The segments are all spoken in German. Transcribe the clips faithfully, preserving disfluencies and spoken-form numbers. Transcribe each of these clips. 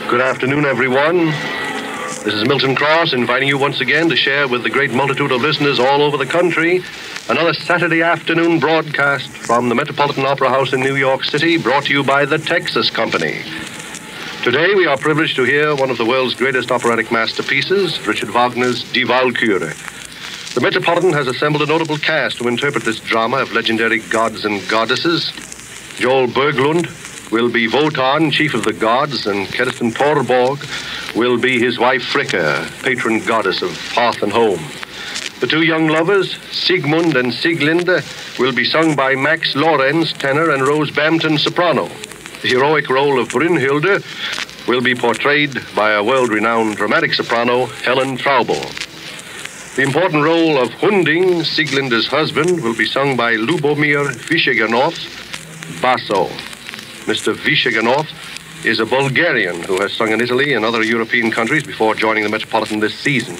Good afternoon, everyone. This is Milton Cross inviting you once again to share with the great multitude of listeners all over the country another Saturday afternoon broadcast from the Metropolitan Opera House in New York City, brought to you by the Texas Company. Today we are privileged to hear one of the world's greatest operatic masterpieces, Richard Wagner's Die Walküre. The Metropolitan has assembled a notable cast to interpret this drama of legendary gods and goddesses. Joel Berglund will be Wotan, chief of the gods, and Kerstin Thorborg will be his wife Fricka, patron goddess of hearth and home. The two young lovers, Siegmund and Sieglinde, will be sung by Max Lorenz, tenor, and Rose Bampton, soprano. The heroic role of Brünnhilde will be portrayed by a world-renowned dramatic soprano, Helen Traubel. The important role of Hunding, Sieglinde's husband, will be sung by Lubomir Visheganov, basso. Mister Visheganov is a Bulgarian who has sung in Italy and other European countries before joining the Metropolitan this season.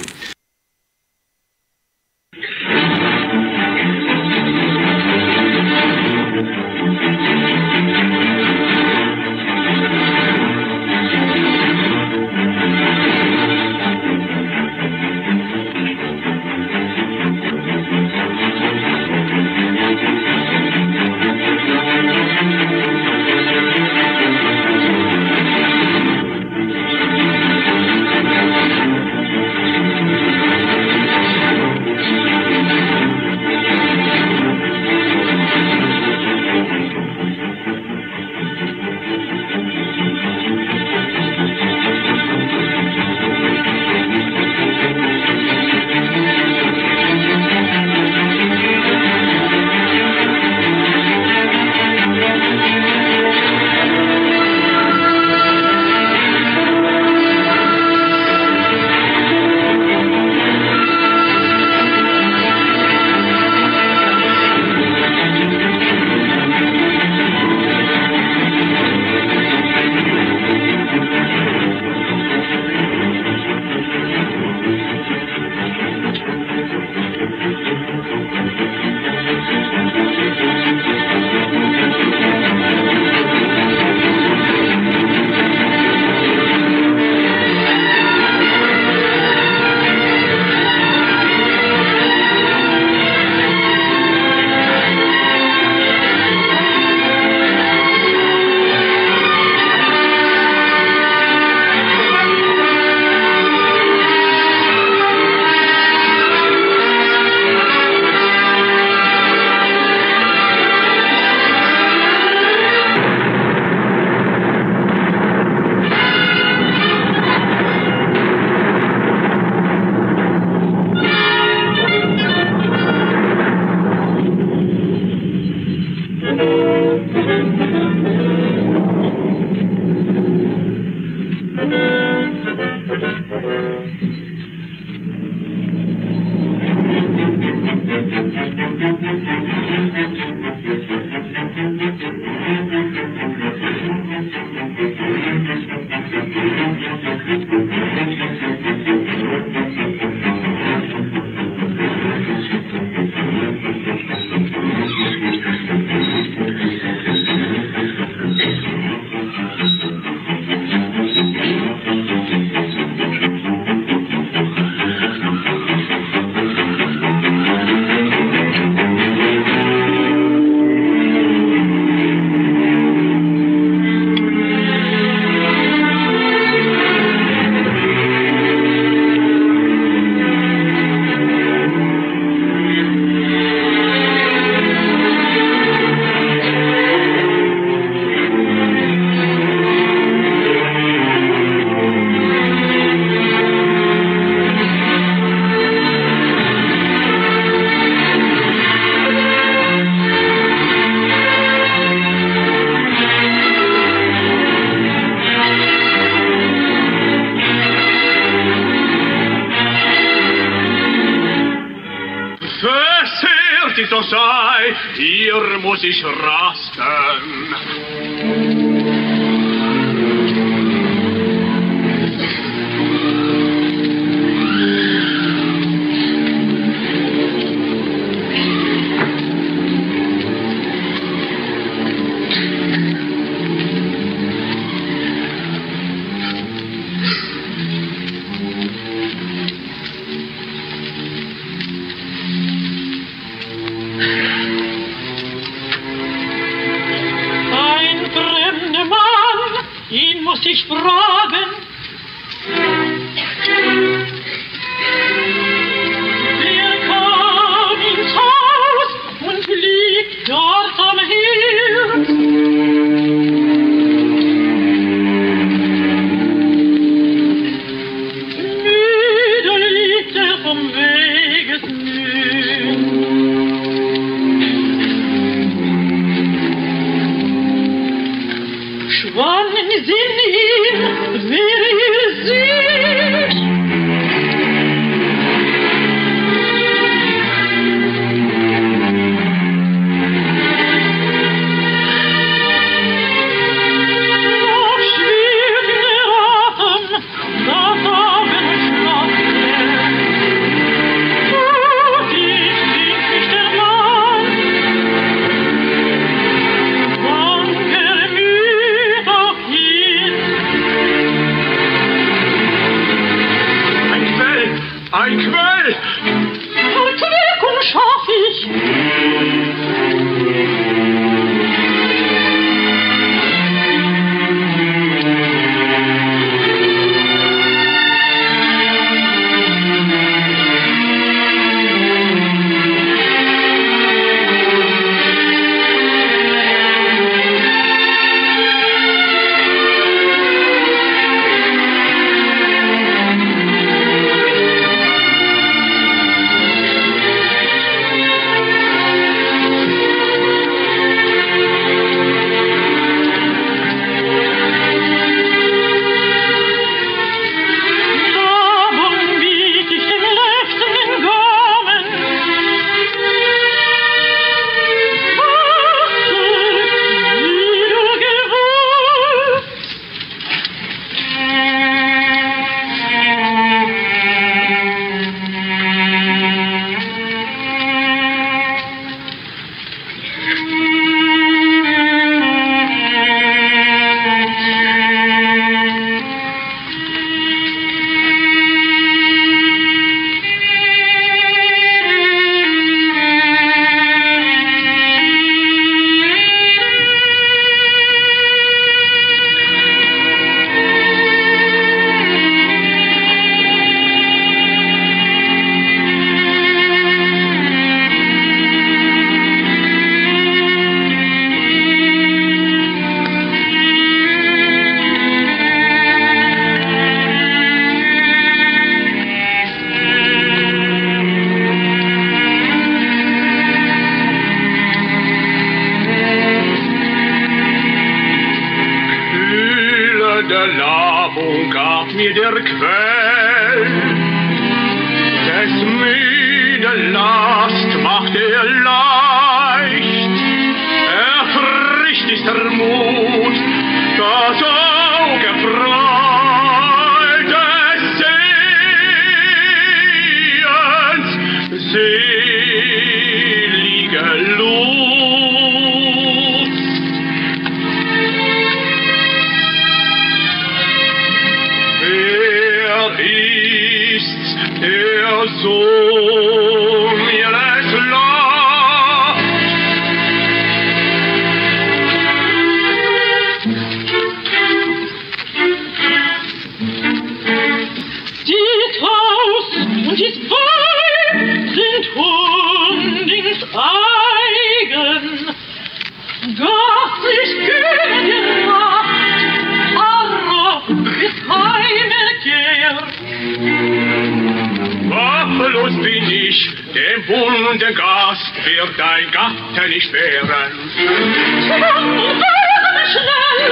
So sei, hier muss ich rasten. wollt ich fragen. Wer kam ins Haus und liegt dort am Herd? Müde liegt er vom Wegesmühl. Wann sinn ihn, wer ihr seht? Noch schwirrt der Atem, das Augen schlafen. Tut ich nicht der Mann, wann gemüht auch hier. Ein Quell! Ein Quell! Und Wirkung schaff ich. Darum biet ich dem leuchtenden Gaumen. Ach, wie du gewollt. Der Labung gab mir der Quell, des müde Last macht er leicht, erfrischt ist der Mut, das Auge frei des Sehens, selige Lust. Er ist der Sohn ihres Landes. Dies Haus und dies Weib sind Hundings eigen. Gast ich gebe dir Nacht, Arroch bis heimekehrt. Waffenlos bin ich, dem bunten Gast wird dein Gatte nicht wehren. Komm, werde schnell!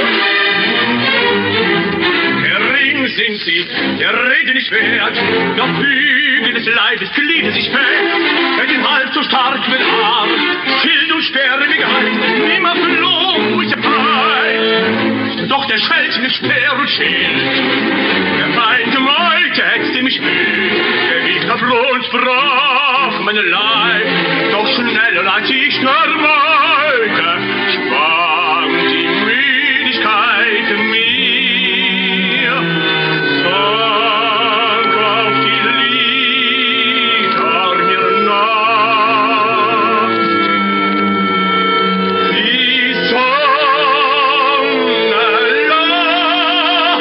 Gering sind sie, der Rede nicht wert, doch Füge des Leibes gliedern sich fest, wenn den Hals so stark mit Arm, Schild und sperrige Hand, nimmer floh ich Pein. Doch der Schwelt mit Speer und Schild, der Feind wollte, hetzte mich müd, der Wicht auf Lohn sprach meine Leib, doch schneller als ich nur wollte, sprang die Müdigkeit mir, sank auf die Lider mir nach. Die Sonne lag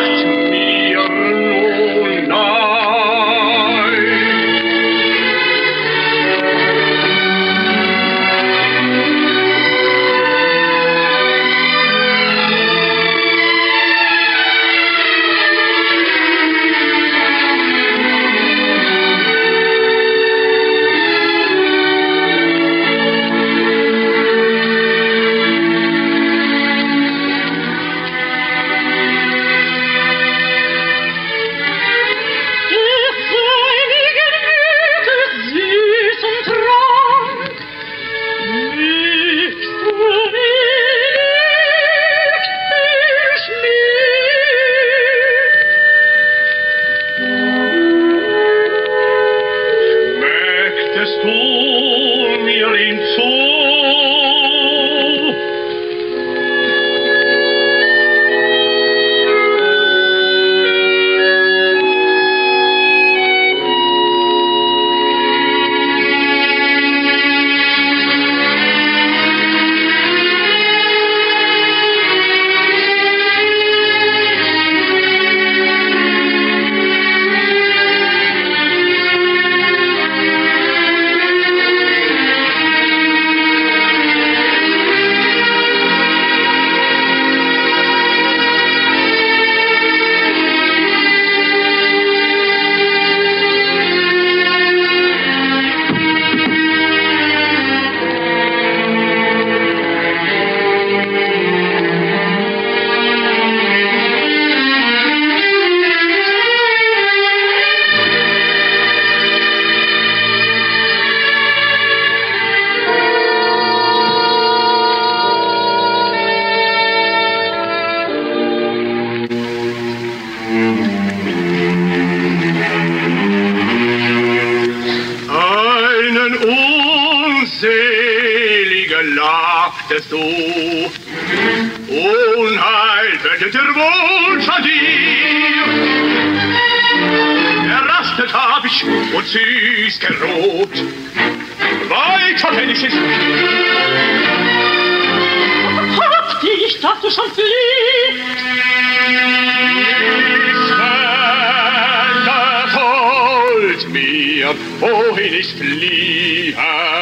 wartest du. Unheil wendet der Wunsch an dir. Errastet hab ich und sie ist gerobt. Weiter kenn ich es. Hab dich, dass du schon fliehst. Holt mir, wohin ich fliehe.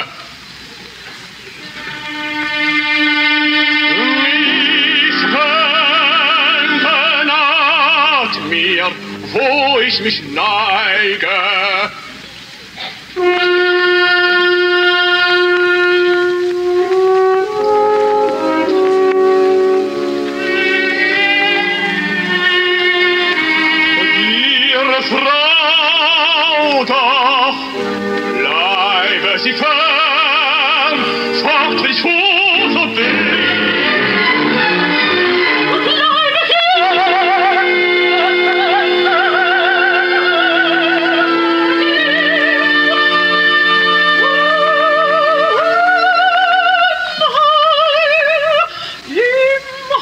Misswenden naht mir, wo ich mich neige. Frau doch, bleibe sie fern, fort will ich Fuß und Weg. Und bleibe hier. Im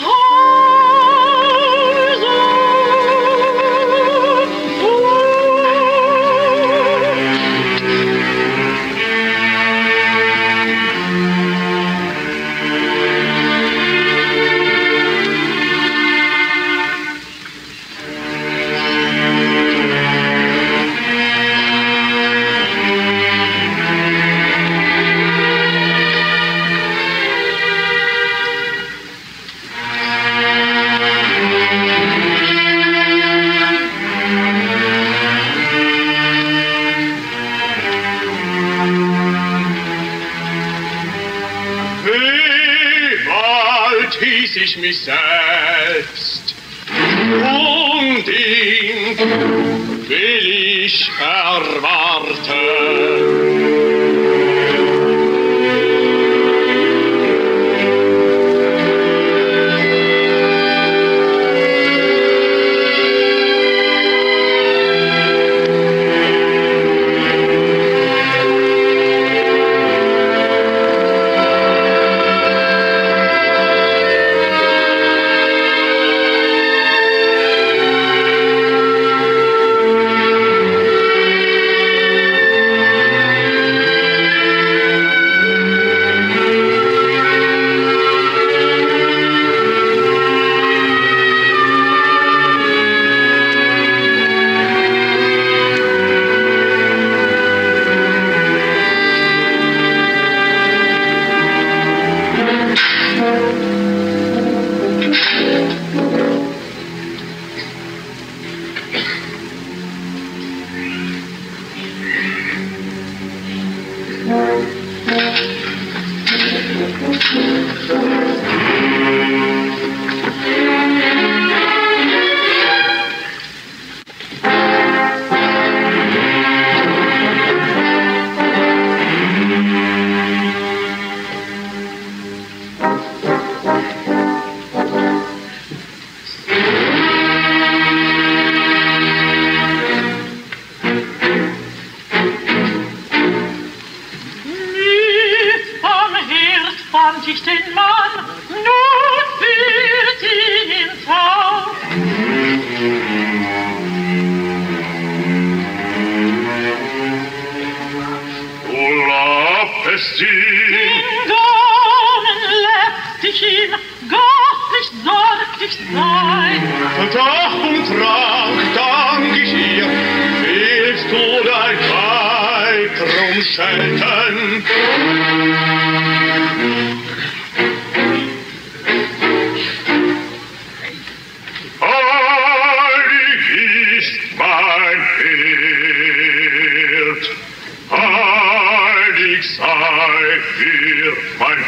Hause. Hieß ich mich selbst und ihn will ich erwarten. fand ich den Mann, nun führt ihn ins Haus. Du lappest ihn. In Gaumen lässt dich ihm gastlich sorglich sein. Tag und Trank dank ich ihr, willst du dein Weib drum schelten? Heilig ist mein Herd, heilig sei hier mein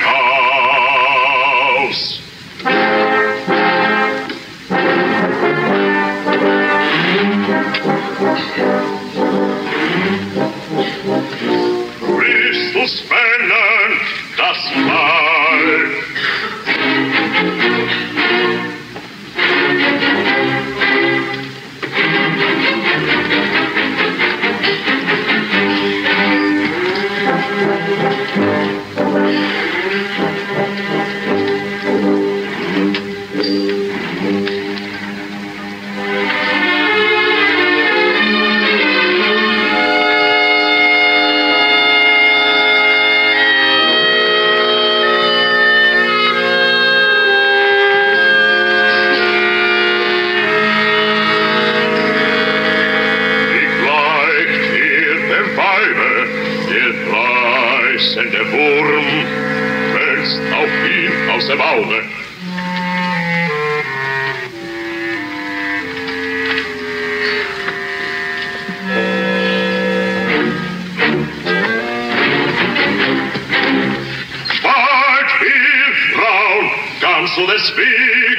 Haus. Christus fällen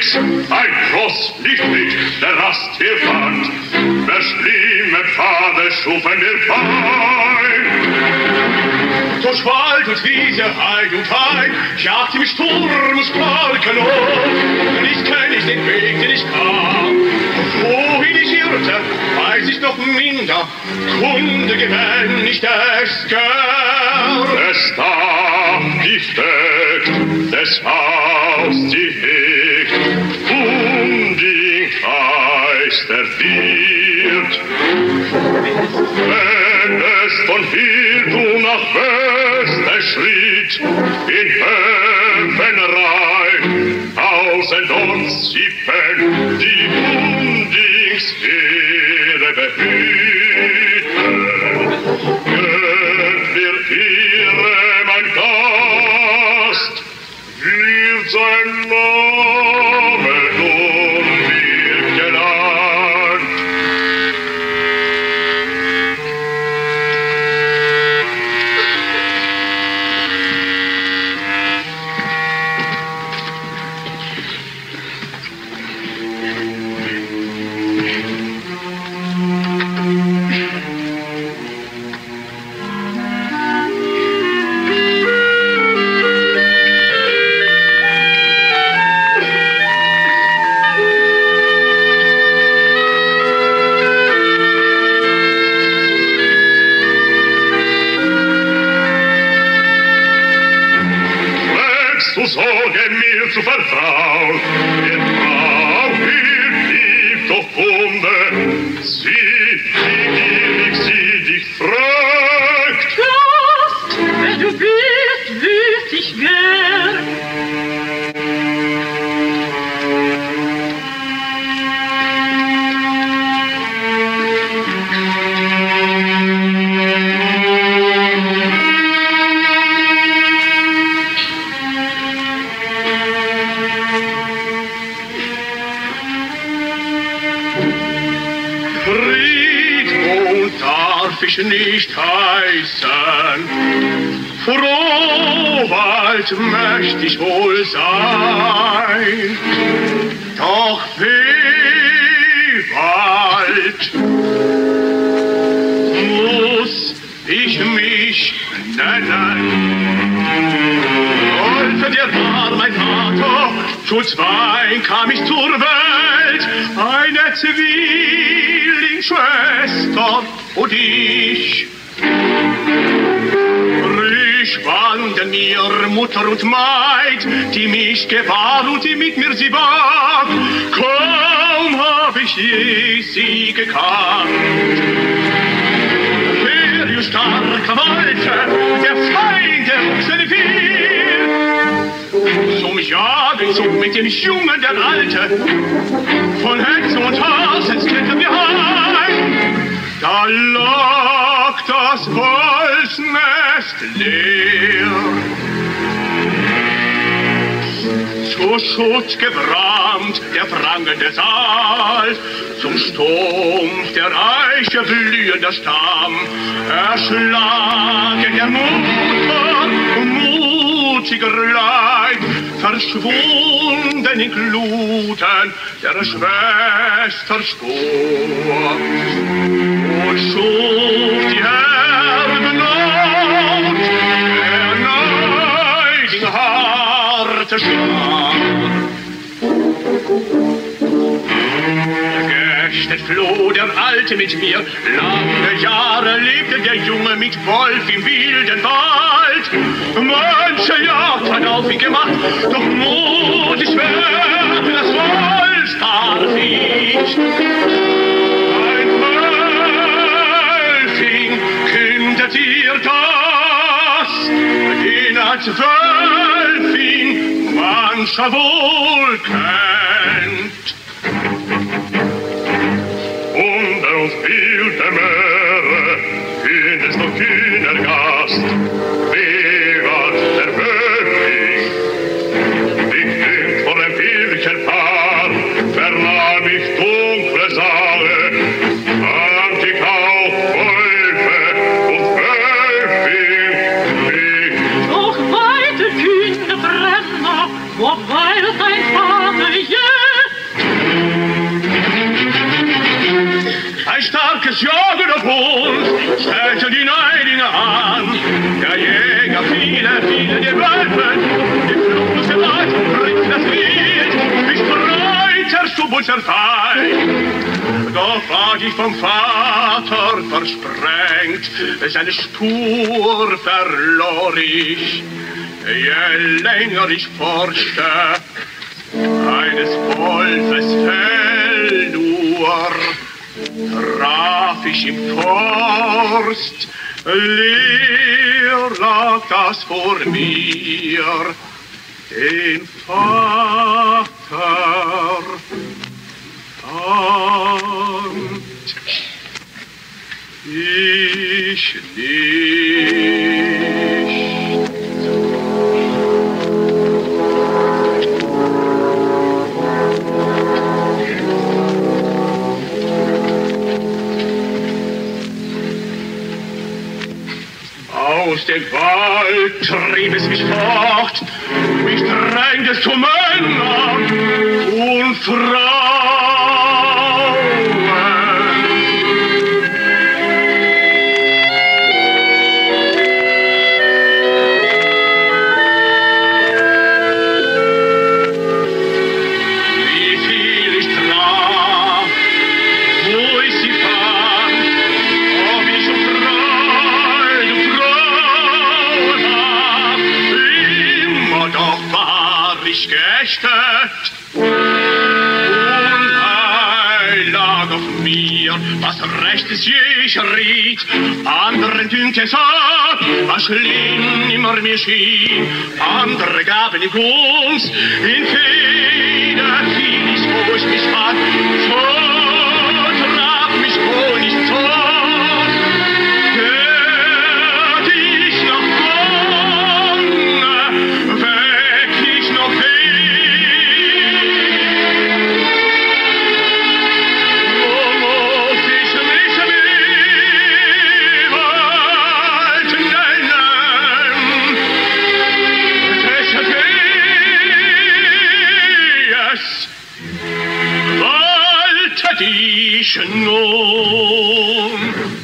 Schritt, ein Ross nicht mit der Rast wir fand, der schlimme Pfade schufen wir Feind. Durch Wald und Wiese, Heid und Wein, jagte mich Sturm und Sparken hoch, nicht kenn ich den Weg, den ich kam. Wohin ich irrte, weiß ich noch minder, Kunde gewänn ich es gern. Es darf die Fett, des Haus die Hecht, um den Kreis der Wirt. Wenn es von hier du nach Westen schritt, in Höfenreih, tausend und sieben, die Undings Ehre behüten. Gönnt wird ihre mein Gast, wird sein Name nun wird genannt. Du Sorge mir zu vertrauen, der Frau hilft doch Kunde, sie, wie gierig sie dich fragt. Gast, wenn du bist, wüsst ich gern. Friedmund darf ich nicht heißen, Frohwald möcht ich wohl sein, doch Fewald muss ich mich nennen. Wolfe dir war mein Vater, zu zwei kam ich zur Welt, eine Zwillingsschwester und ich. Frisch banden mir Mutter und Maid, die mich gebar und die mit mir sie bat. Kaum hab ich je sie gekannt. Wer ihr starker Walter, der Feinde wuchsen viel. Zum Jagen zog mit dem Jungen der Alte, von Hex und Haus ins Klettern wir heim. Da lag das Holznest leer. Zu Schutt gebrannt der prangende Saal, zum Stumpf der Eiche blühender Stamm, erschlagen der Mutter mutiger Leib, verschwunden in Gluten der Schwester Spur. Und schuf die Erdenot der Neiding harte Schar. Geächtet floh der Alte mit mir, lange Jahre lebte der Junge mit Wolf im wilden Wald. Manche Jagd hat auf ihn gemacht, doch mutig werden das Holz darf ich. Ein Wölfing kündet ihr das, den als Wölfing mancher wohl kennt. Unter uns wilde Meere findest du kühner Gast, Bewald der Wölfing. Ich dünkt vor dem Pilcherpaar, vernahm ich dunkle Saale, fand ich auch Wölfe und Wölfing nicht. Doch weite kühne Brenner, wo weil dein Vater je es jagen auf uns, stellte die Neidinge an. Der Jäger viele, viele, die Wölfen, die Flucht aus dem Wald, bringt das Wild, wie Streuter, Stub und Zerfall. Doch war ich vom Vater versprengt, seine Spur verlor ich. Je länger ich forschte, eines Wolfes Fell nur, traf ich im Forst, leer lag das vor mir, den Vater fand ich nicht. Aus dem Wald trieb es mich fort, mich drängt es zu Männern und Frauen. Wie viel ich traf, wo ich sie fand, ob ich um Freude, Freude hab, immer doch war ich geächtet. Unheil lag auf mir, was rechtes ich riet, anderen dünkt es ab, was schlimm immer mir schien, andere gaben ihm Gunst, in Feder fiel ich, wo ich mich fand, so traf mich wohl nicht tot, hört ich noch Donner, weck ich noch hin. Ich nun.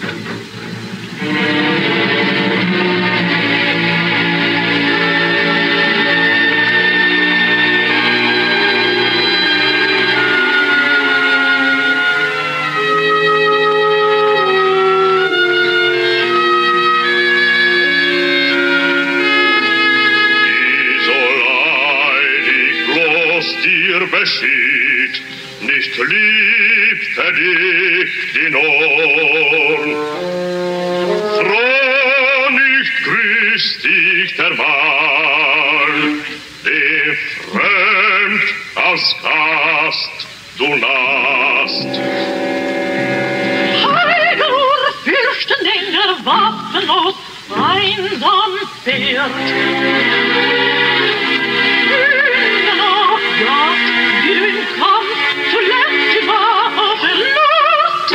Wie soll eilig bloß dir beschied, nicht liebte dich die Norn. Froh nicht grüßt dich der Mann, den fremd als Gast du nahst. Heidur fürchten den er waffenlos einsam fährt. Hühner auf Jagd, wie im Kampf, zuletzt die Waffe Lust.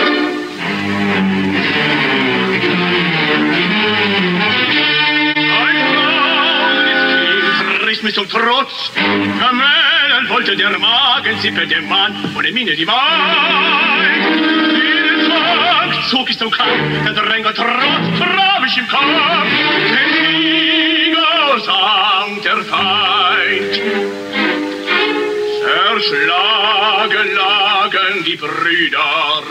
Ein trauriges Kind riss mich zum Trotz, vermählen wollte der Magen, zippe dem Mann ohne Miene die Weid. Den Tag zog ich zum Kampf, der Dränger Trotz traf ich im Kampf, den Sieger sang der Feind. Erschlagen lagen die Brüder.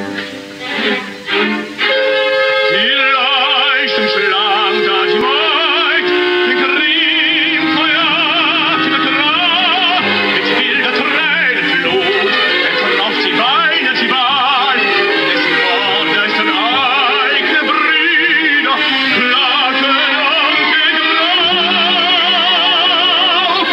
Die leicht umschlang da die Maid, den Grimm verjagt mit Grab, mit wilder Tränenflut, entrauft sie weinen, sie wahlt, des Mordes den eigenen Brüder, klagen und geglaubt.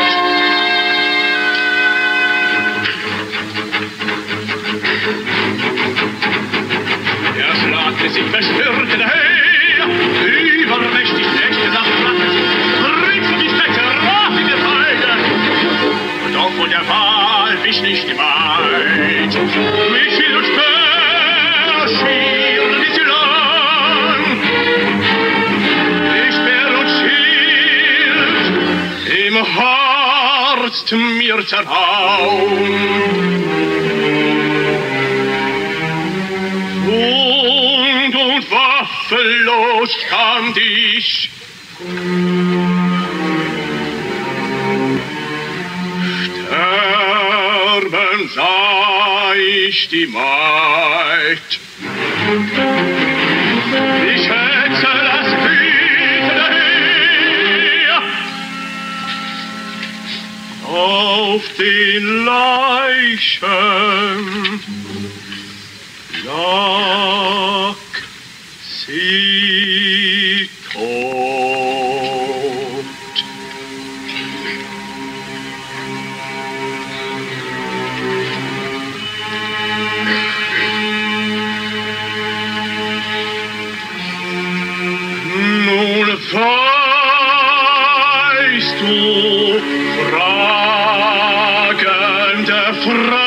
Der Schlag des sich verstörte daher, übermächtig nächte nach Flamme, rief die Städte, raf in der Feinde. Doch von der Wahl wich nicht die Maid, mit Schild und Speer schieren die sie lang. Die Speer und Schild im Herz mir zerhauen. Oh, Trost kann dich. Sterben sah ich die Maid. Ich schätze das Güte her. Auf den Leichen lag sie tot. Nun weißt du, fragende Frau,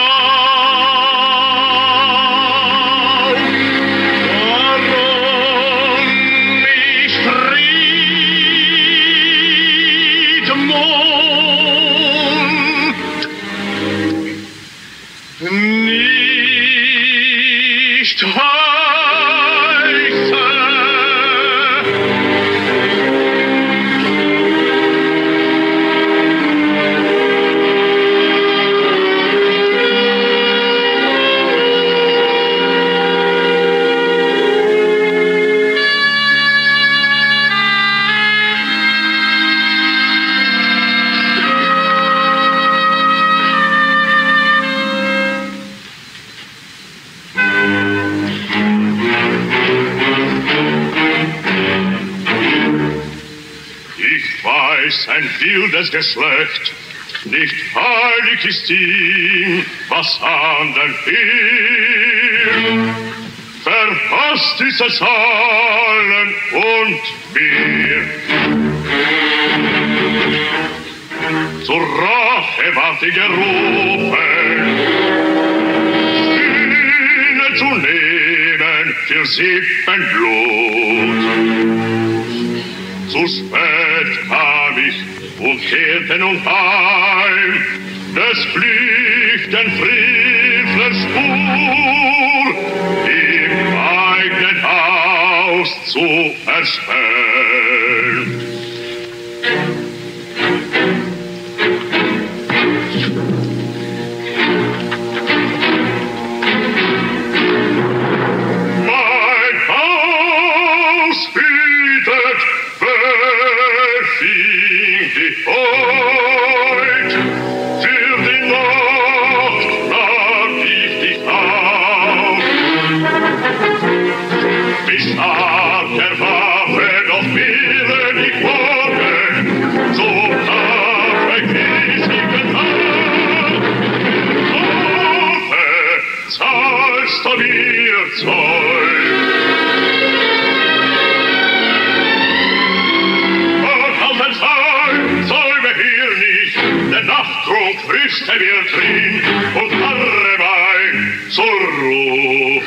nicht heiße. Ein wildes Geschlecht, nicht heilig ist ihm, was andern fehlt. Verpasst ist es allen und mir. Zur Rache ward ich gerufen, Sühne zu nehmen für Sippenblut. Zu spät kam ich und kehrte nun heim, des flüchten Frevlers Spur im eigenen Haus zu erspähen. Mein Haus bietet Befing dich heut, für die Nacht nahm ich dich auf. Bis nach der Waffe noch wäre ich morgen, so nachvergesslichen Tag. Hoffe, zahlst du mir Zoll. Der Nachttrunk frisste mir drin und harre mein zur Ruhe.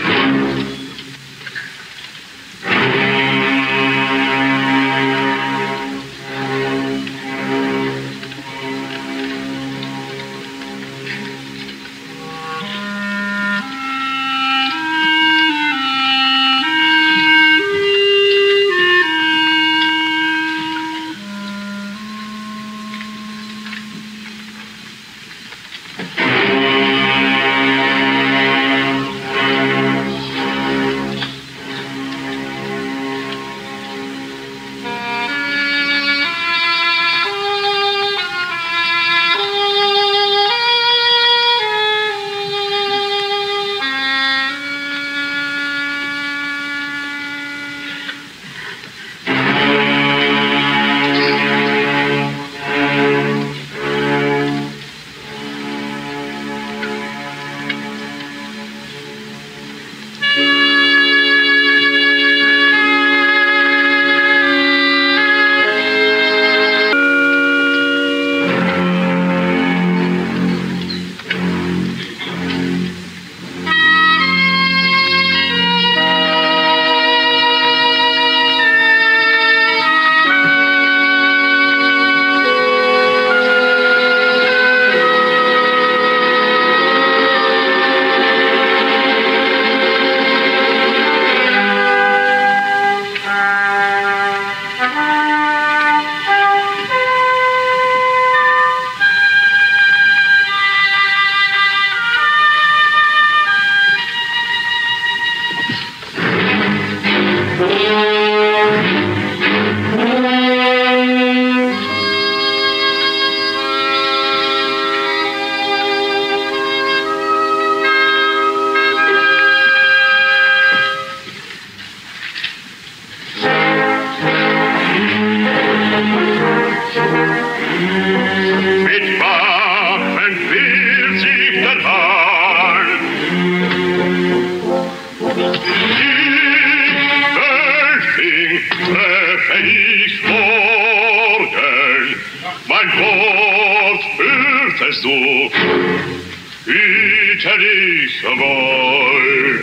wärst du, hüte dich wohl.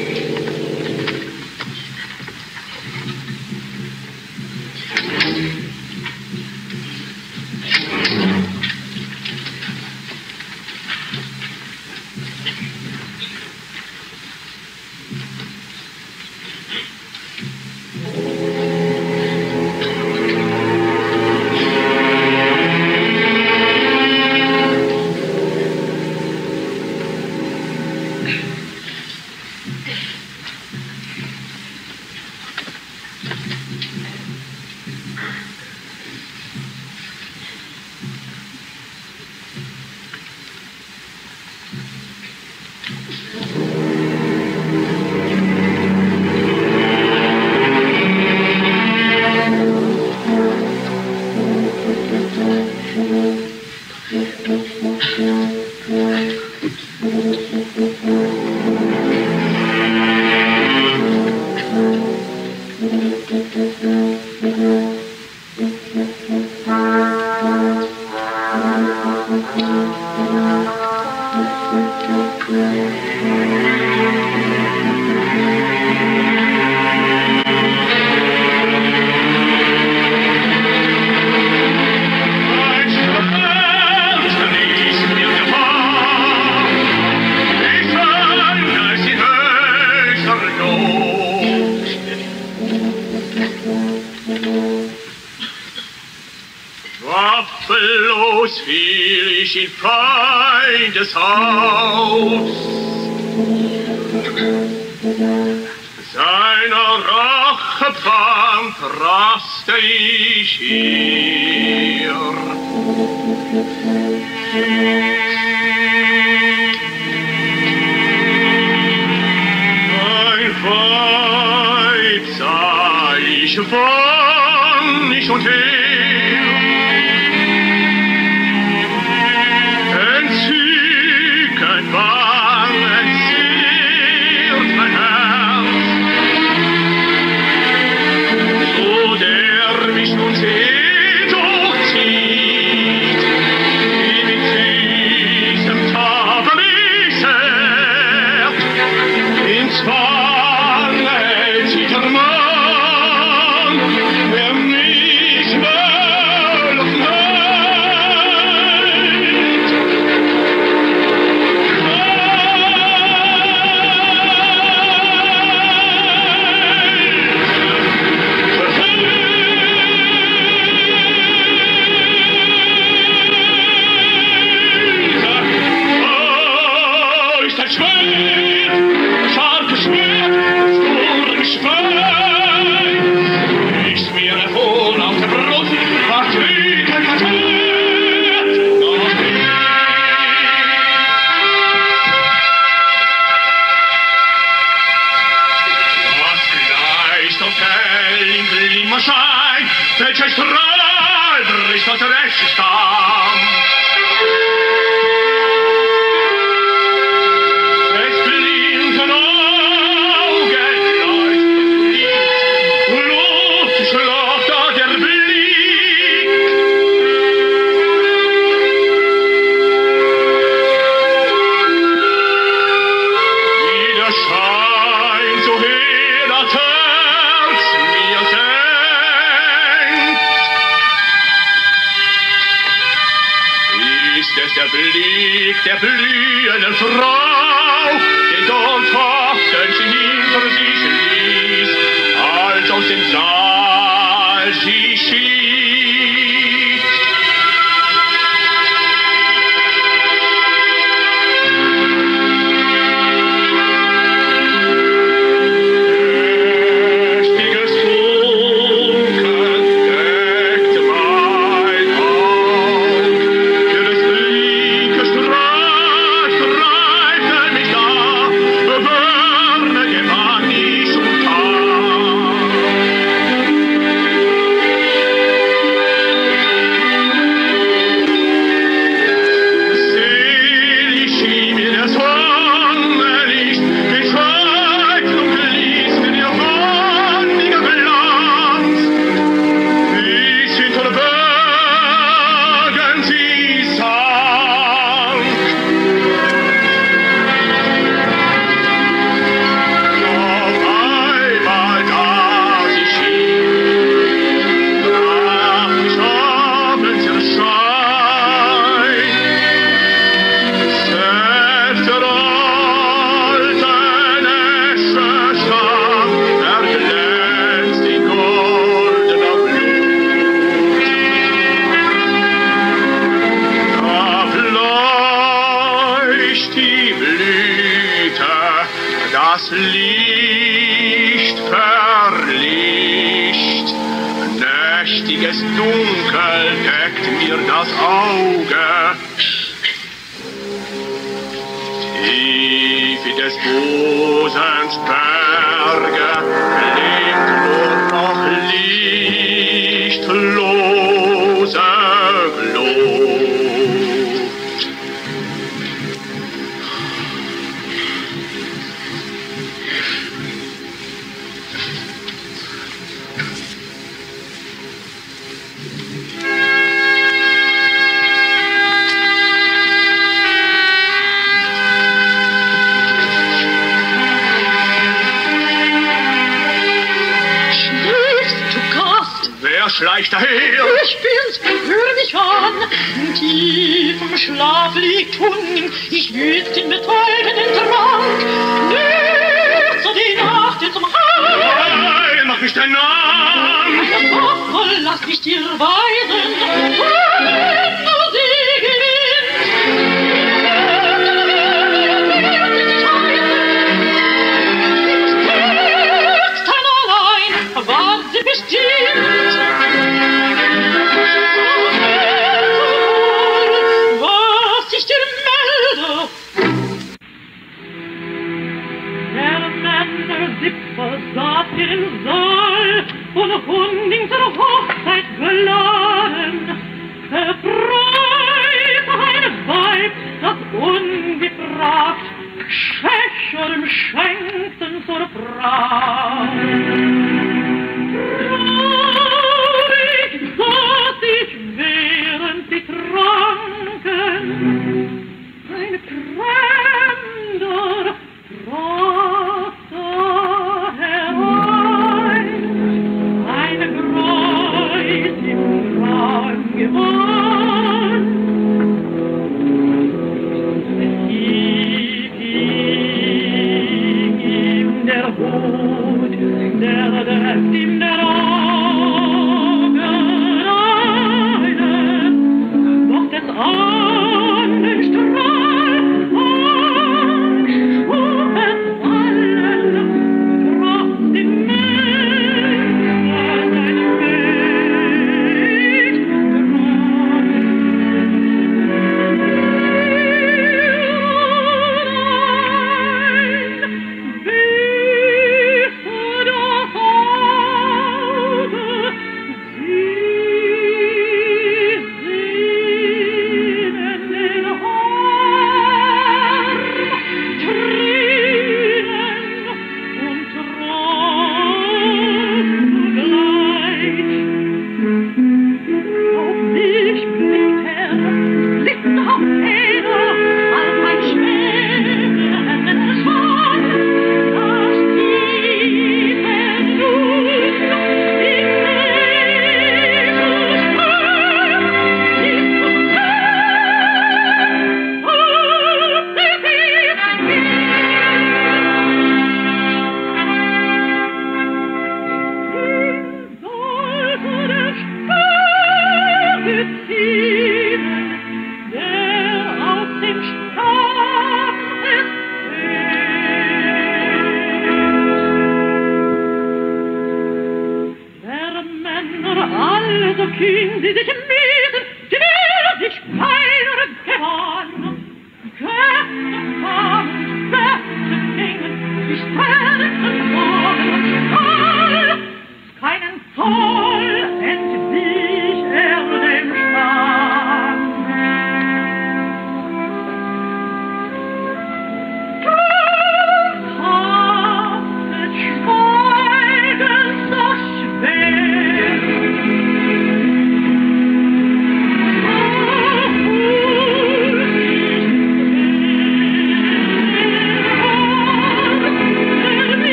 Waffenlos fiel ich in Feindes Haus. Seiner Rache Pfand raste ich hier. Ein Weib sah ich von ich und her. Entzückend war, entzirrt mein Herz. So der mich nun Sehnsucht zieht, wie mit süßem Tafel mich ehrt. In Zwang hält sich der Mann, der mich wölft meint. Oh, ist ein Schwert, scharfes Schwert, Sturmschwein. Ich mir hervor auf der Brust, was wütend verkehrt, noch nicht. Was gleicht auf hell im Glimmerschein, welcher Strahl bricht aus der rechten Stamm. Des blinden Augen leuchtet Blut, schlotter der Blick. Wie der Schein so hell das Herz mir senkt. Ist es der Blick der blühenden Frau, den Donnerstoffen hinter sich ließ, als aus dem Saal sie schied. Mächtiges Funkeln deckte mein Auge, ihres Blickes Strahl streifte Das Licht verlicht, nächtiges Dunkel deckt mir das Auge. Tief in des Bosens Berge lebt nur noch lichtlose Glut. Wer schleicht daher? Ich bin's, hör mich an. In tiefem Schlaf liegt Hund, ich wünscht den betäubenden Trank. Nicht so die Nacht zum Heil. Heil, mach mich dein Name. Eine Woche lass mich dir weisen, wenn du sie gewinnst. War sie bestimmt, was ich dir melde. Der Männer Zipfel saß im Saal und Hunding zur Hochzeit geladen. Erfreut ein Weib, das ungefragt Schächerem schenkten zur Frau. Traurig saß ich, während sie tranken. Ein Fremder trat da herein, eine Greis im Frauengewand. Es hielt ihm der Hut, der deckt ihm der Augen einen, doch des anderen Strahl umschuf es allen, trotzdem Messer sein Bild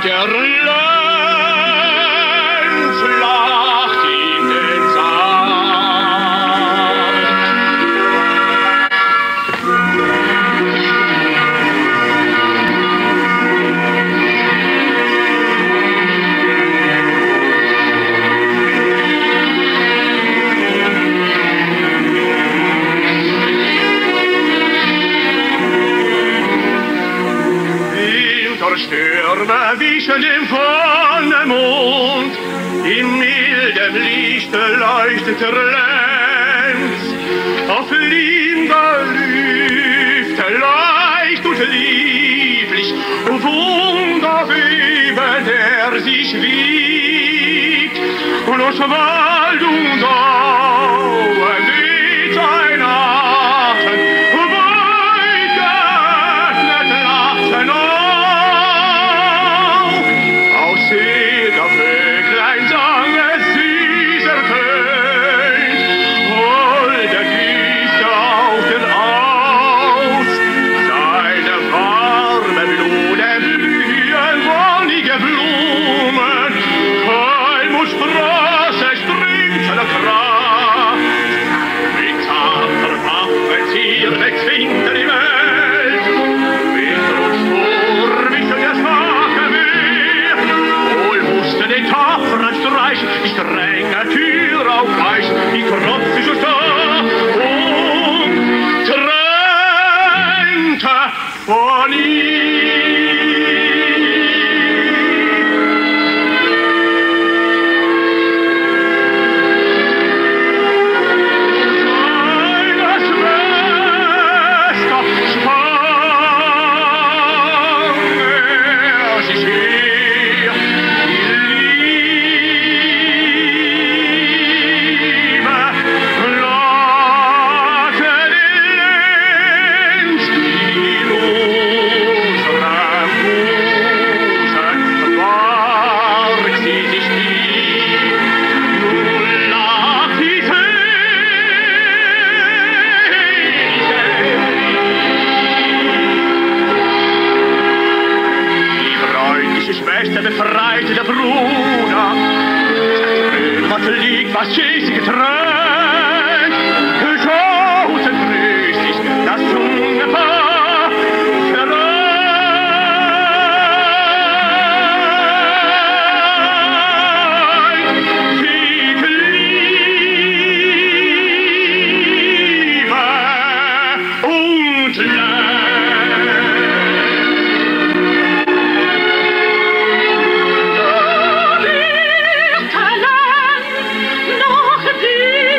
Der Lenz lacht in den Sarg. Stürme wischen dem vollen Mond, in mildem Lichte leuchtet der Lenz, auf linder Lüfte leicht und lieblich, wunderweben der sich wiegt, und aus Wald und Aue weht sein Atem, weit geöffnet lacht sein Auge. Strenge Tür auf gleich, die Tropfen so starr und trennte von befreite der Bruder, was liegt, was schießt getrennt, geschaut und grüßt dich, das junge Paar vereint, sieht Liebe und Leid. Noch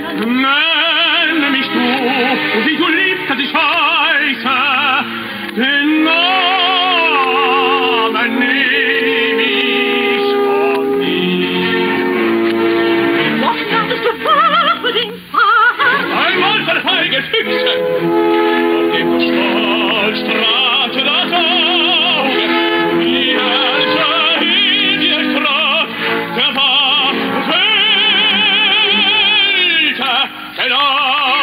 Nenne mich du, und wie du liebst, dass ich heiße, den Namen nehm ich von dir. Was kannst du vor für den Vater? Einmal verfeige Füchse, auf dem du stolz strahlte das Auge, wie welcher in dir trat, der war Welter, der Arm.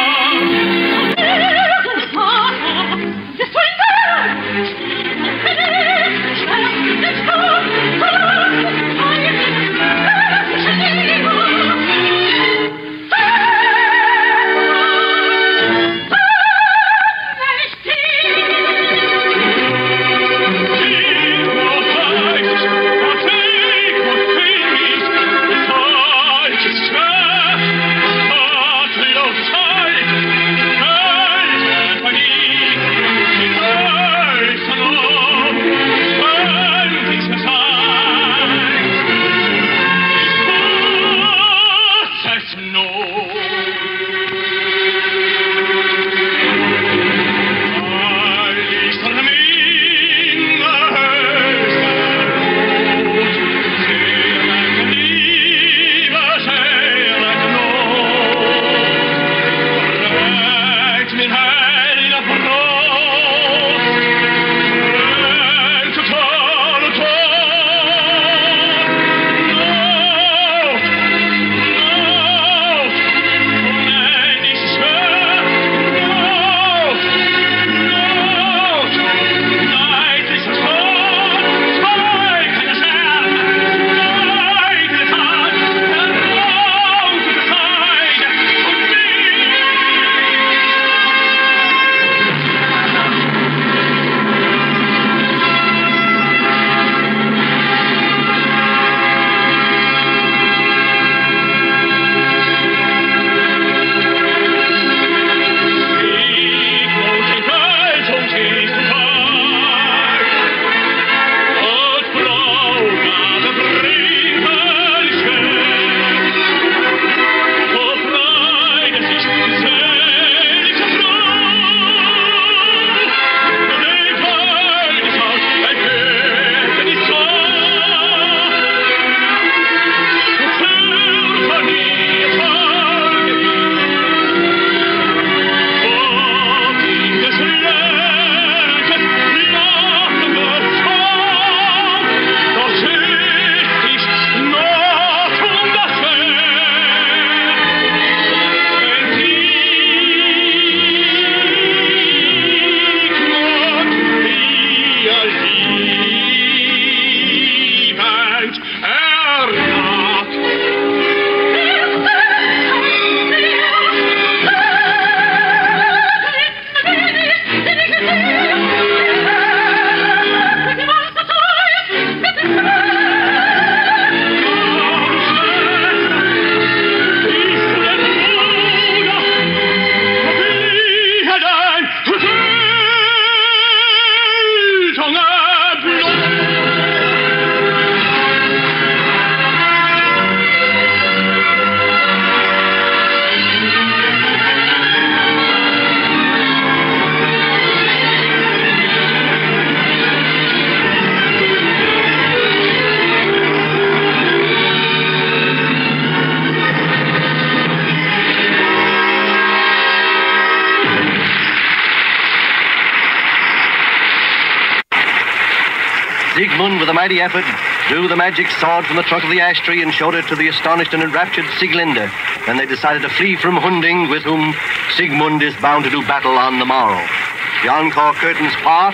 Siegmund, with a mighty effort, drew the magic sword from the trunk of the ash tree and showed it to the astonished and enraptured Sieglinde. Then they decided to flee from Hunding, with whom Siegmund is bound to do battle on the morrow. The encore curtains part.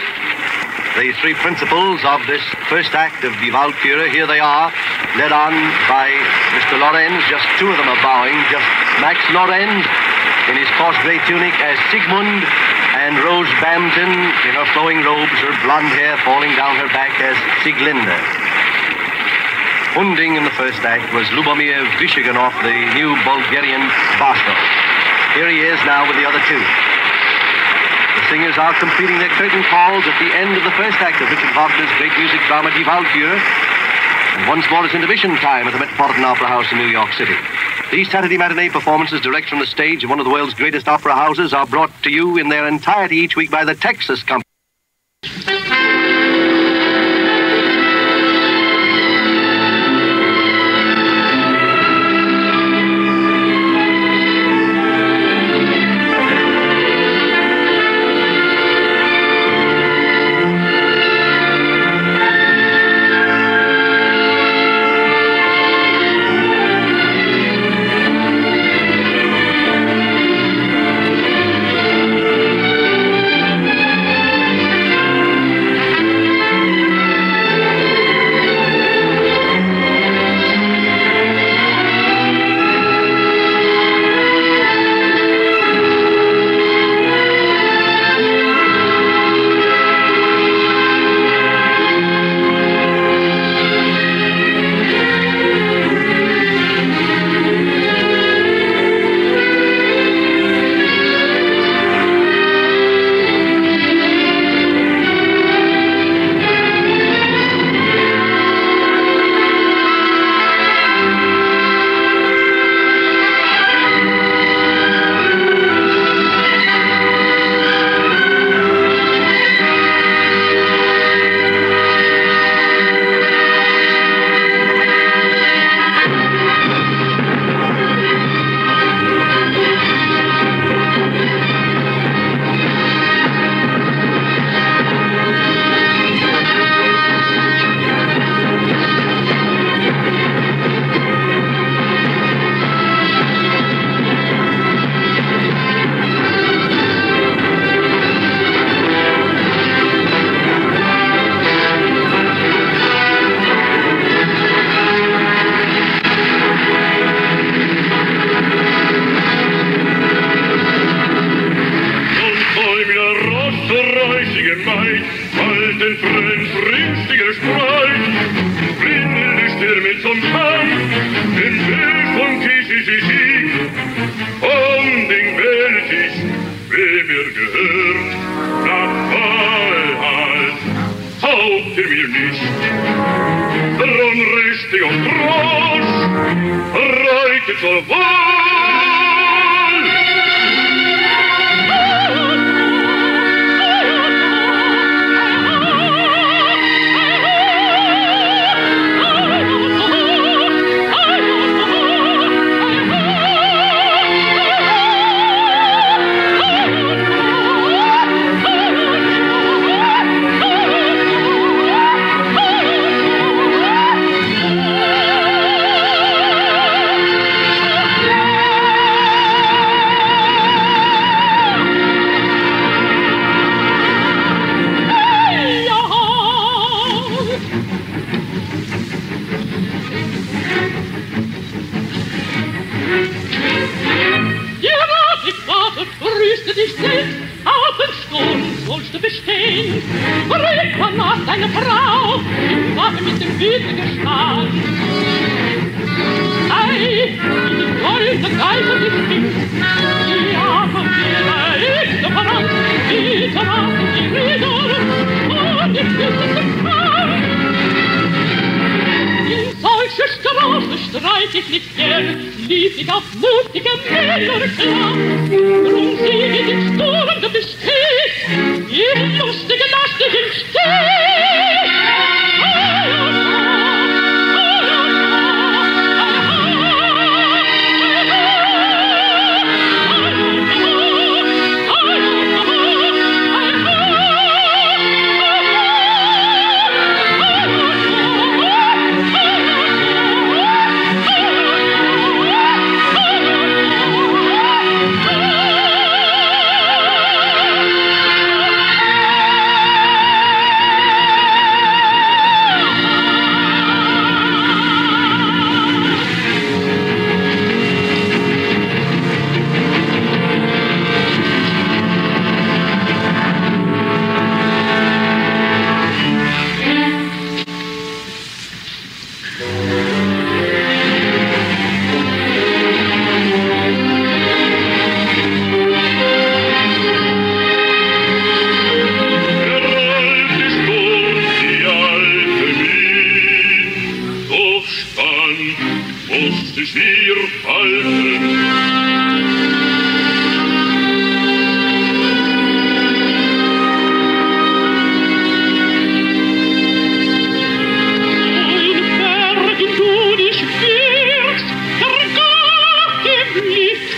The three principals of this first act of Die Walküre, here they are, led on by Mister Lorenz. Just two of them are bowing. Just Max Lorenz in his coarse grey tunic as Siegmund, and Rose Bampton in her flowing robes, her blonde hair falling down her back as Sieglinde. Hunding in the first act was Lubomir Vishiganov, the new Bulgarian Bosco. Here he is now with the other two. The singers are completing their curtain calls at the end of the first act of Richard Wagner's great music drama Die Walküre. And once more it's intermission time at the Metropolitan Opera House in New York City. These Saturday matinee performances, direct from the stage of one of the world's greatest opera houses, are brought to you in their entirety each week by the Texas Company.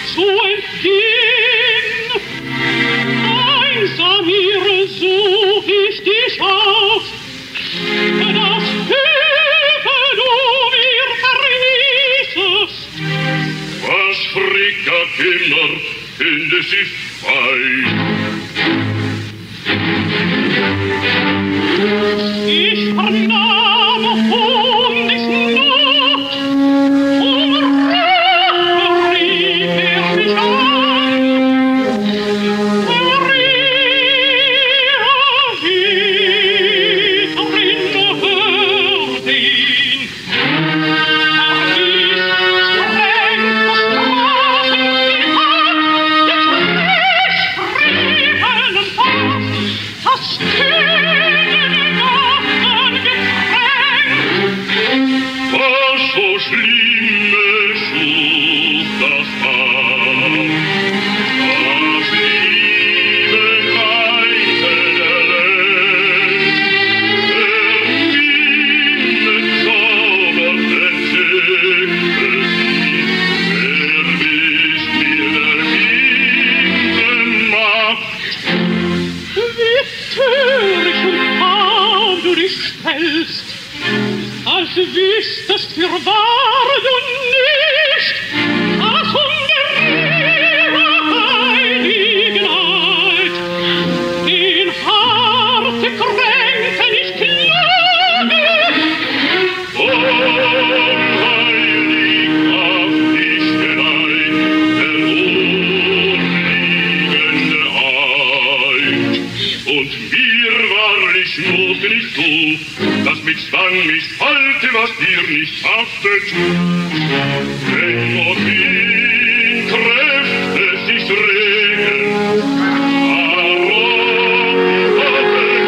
zu entgehen. Einsam ihre such ich dich auf, das Hilfe du mir verhießest. Was fricka Kinder, finde sich frei. Ich vernahm von des Not, um Rache rief er mich an. Als wüsstest für wahr du nicht, dass um ihre Heiligenheit den harte Kränke nicht klage. Unheilig auf dich geneigt, der unliegende Eid. Und mir wahrlich not nicht zu, dass mit Zwang nicht halte, was dir nicht haftet. Wenn und wie Kräfte sich regen, warum haben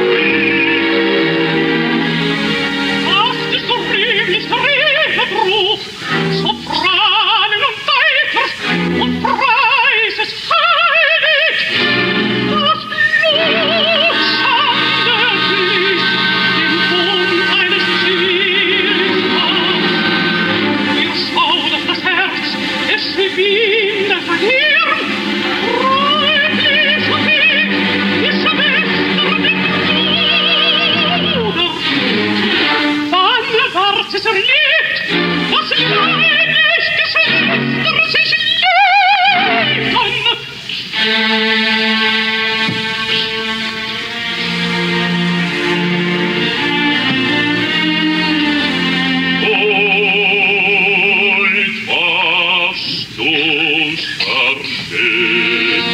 Was ist so lieblich der Redebruch, Sopranen und Weiter und Preises heilig, das Blut Schande fließt im Bund eines Zieles auf. Mir schaudert das Herz, es wie der Verheeren, bräutlich und ich, ist Schwester mit Bruder. Wann ward es erlebt, dass leiblich Geschwister sich liebten? und was du's versteht.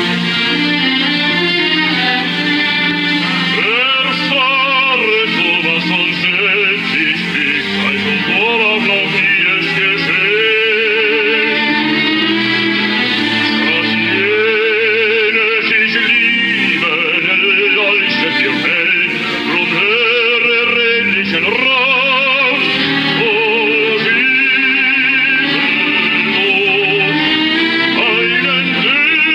Erfahre sowas und setz ich mich ein und worauf noch wie es geschehen. Dass jene sich lieben, leuchtet dir hell, drum höre redlichen Rat, o Bibellos, einen Dünn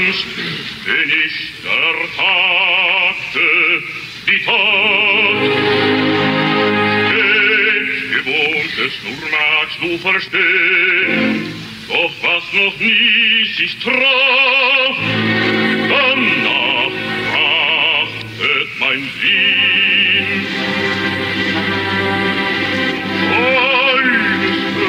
Angst, wenn ich ertagte die Tat. Gewohntes nur magst du verstehen, doch was noch nie sich traf, danach trachtet mein Sinn. Scheiße,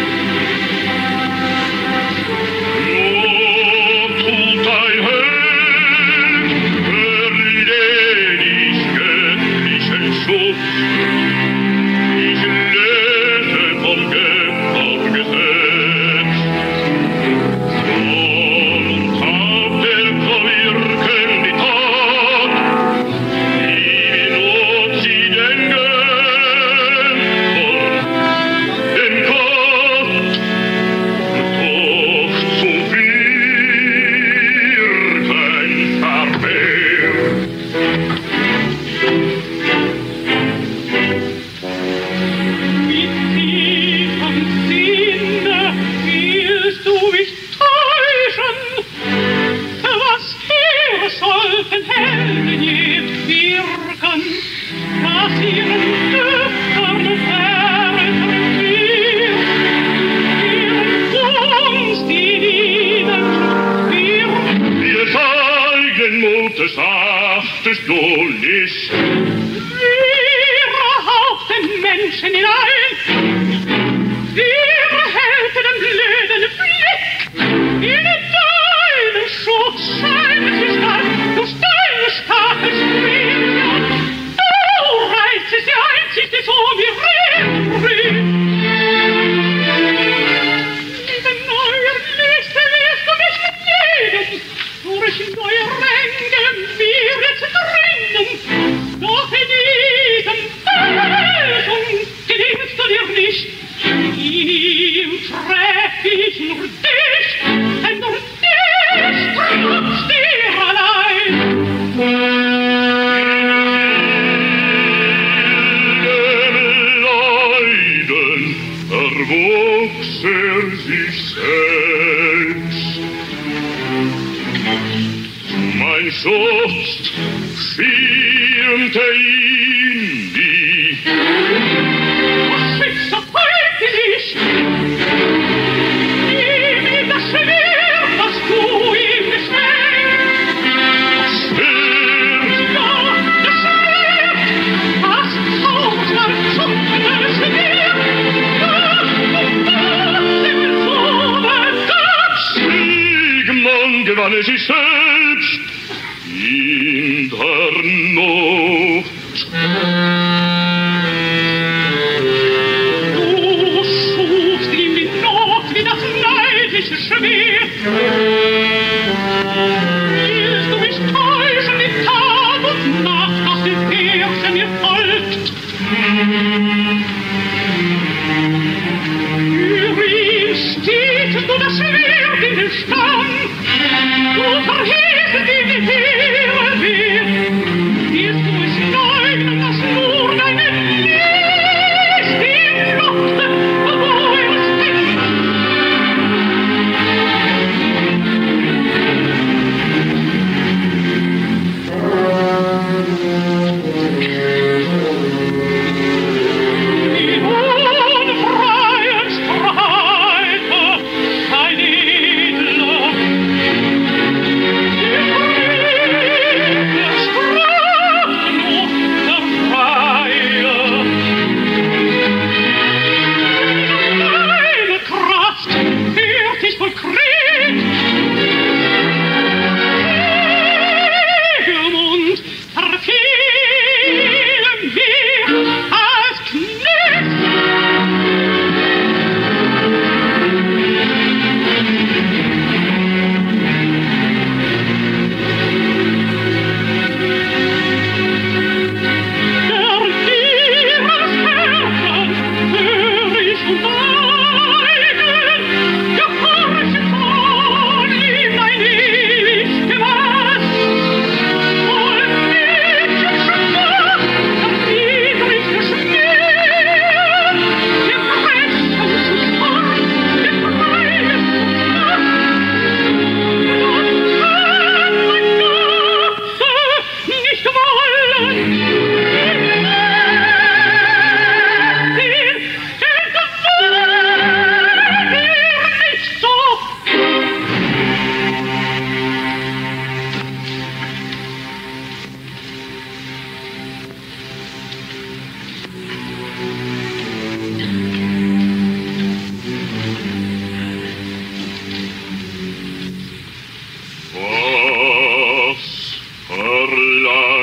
nur tut ein Held, erledig göttlichen Schutz. Ich lese vom Göttergesetz. Und habt ihr verwirken die Tat, wie not sie denken, den Gott, doch zu wirken verwehrt. Mit tiefem Sinne willst du mich täuschen. Was hier sollten Helden je wirken, dass ihren Göttern verfehlt, ihren Gunst in ihnen wird. Ihr eigenen Mutes achtest du nicht. Wir hauchten Menschen hinein, wir hälten den blöden Blick, in deinem Schutz scheint sie stark, durch deine starke Schwere. Du reißt es ja einzig, die so mir reden. Diese neue Liste wirst du mich mit jedem, durch neue Ränge mir jetzt drinnen. Doch in diesem Lösung gewinnst du dir nicht. Ihm treff ich nur dich, denn nur dich trotz dir allein. Leiden erwuchs er sich selbst. Mein Schutz schirmte ihn nie. Was Schicksal heute dich? Gib ihm das Schwert, das du ihm geschenkt. Das Schwert, ja, das Schwert, das Zauberswort zuckendes Schwert, das du dem Sohne gabst. Siegmund gewann er sich selbst in der Not. Du schufst ihm die Not wie das neidliche Schwert. Willst du mich täuschen mit Tag und Nacht, aus dem Herzen mir folgt? Für ihn stießt du das Schwert in den Stamm, du verhießest ihm die Heere weh. Wirst du es leugnen, dass nur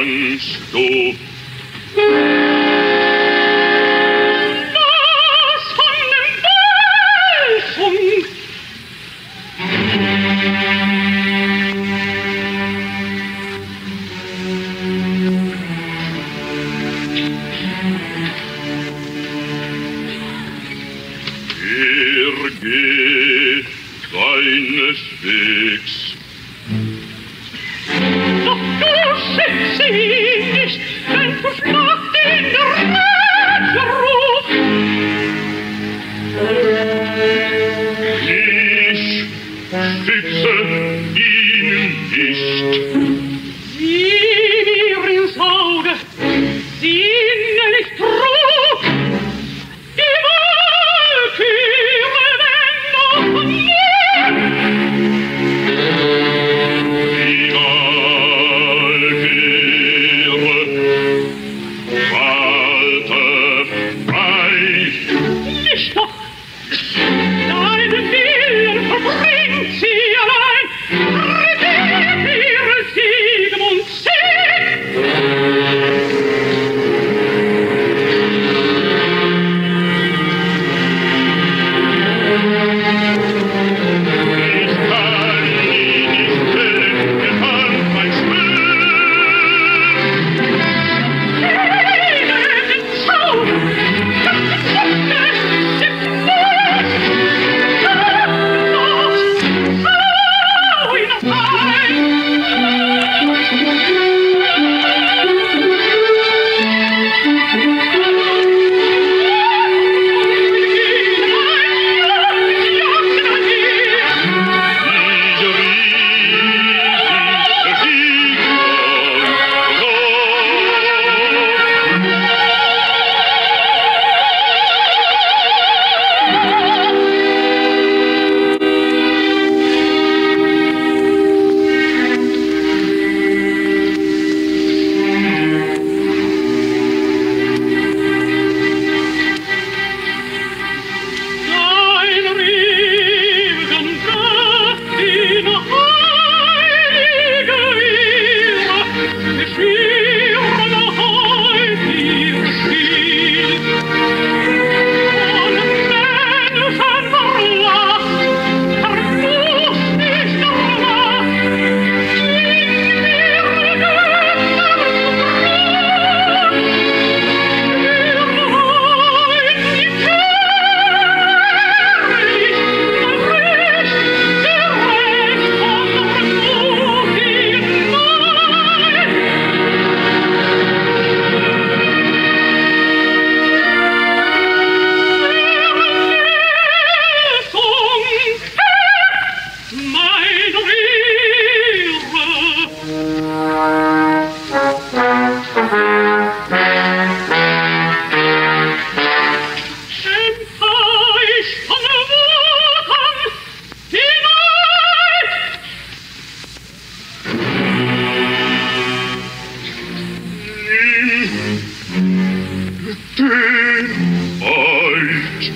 kannst du. Was von dem Waldfunk? Er geht seines Wegs. Doch du schütze ihn nicht, wenn du schlagt in der Rätsel ruf. Ich schütze ihn nicht. Sieh mir ins Auge, sinne nicht trug. Die Walküre wenn noch von mir. Die Walküre walte frei. Nicht doch, deinen Willen verbringt sie allein. Regiert ihre Siegmund Sieg. Ich kann ihn nicht willen, er kann mein Schwert. Den Zauber, das Gefühl, sind Mord. Los, hau ihn Dein Regen bracht in heilige Ehre, beschwere heut ihr Spiel. Von Menschen verlass, verlust nicht erlass, in mir Götter zu Brand. Wir heut nicht Den Eid.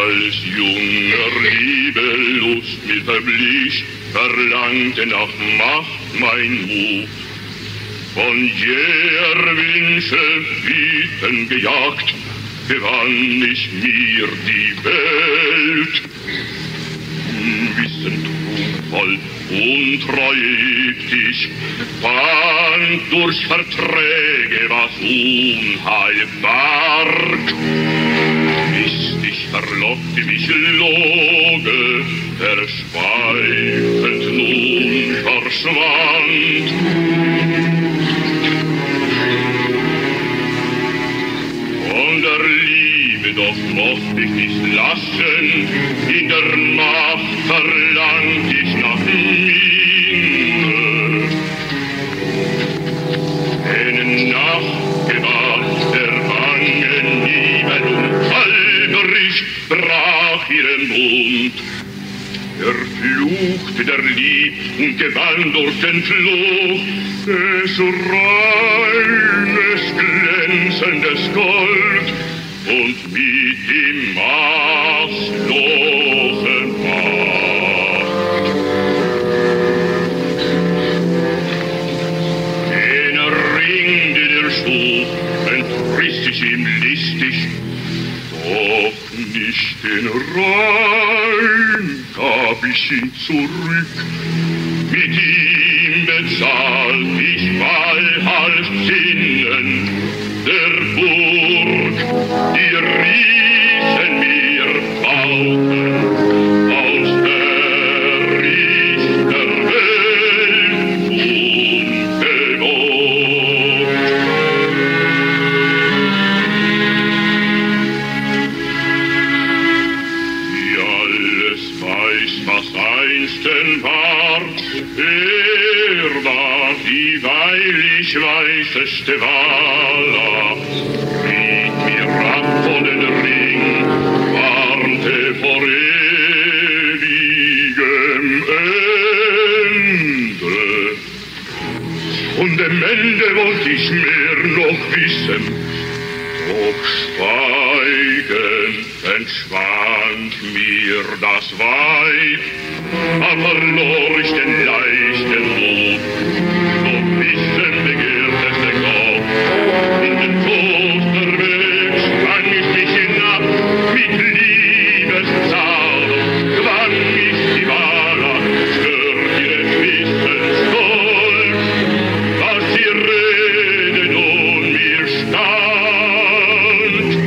als junger Liebe Lust mir verblich, verlangte nach Macht mein Mut. Von jäher Wünsche Bieten gejagt, gewann ich mir die Welt. Wissend trugvoll, untreuig, fand durch Verträge, was Unheil barg. Mistig verlockte mich Loge, verspeifend nun verschwand. Von der Liebe doch mocht ich nicht lassen, in der Nacht verlangt ich nach Minne. Eine Nacht gemacht der bangen Nibelung, halberig brach ihren Mund. Der Fluch der Lieb gewann durch den Fluch des reines glänzendes Gold und mit dem maßlosen Macht. Jener Ring, den er schuf, entriss ich ihm listig, doch nicht den Reim gab ich ihn zurück. Mit ihm bezahlt ich Ballhalsinnen der Burg, die Riesen mir bauten aus der Richter Welt unbewohnt. Wie alles weiß, was einsten war, er war die weilig weißeste Wala, riet mir ab von den Ring, warnte vor ewigem Ende. Und am Ende wollte ich mehr noch wissen, doch schweigend entschwand mir das Weib, da verlor ich den leichten Mut, doch wissen begehrteste Gott. In den Klosterweg sprang ich mich hinab, mit Liebeszauber gewann ich die Wala, stört ihres Wissens Stolz, dass die Rede nun mir stand.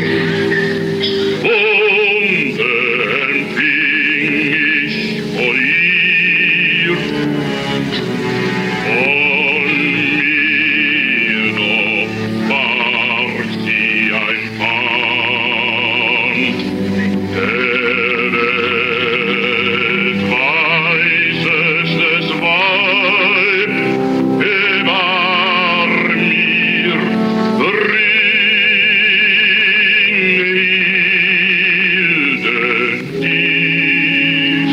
Wunde empfing ich von ihr, von mir noch barg sie ein Pfand. Der Welt weisestes Weib bewahr mir Brünnhilden dies.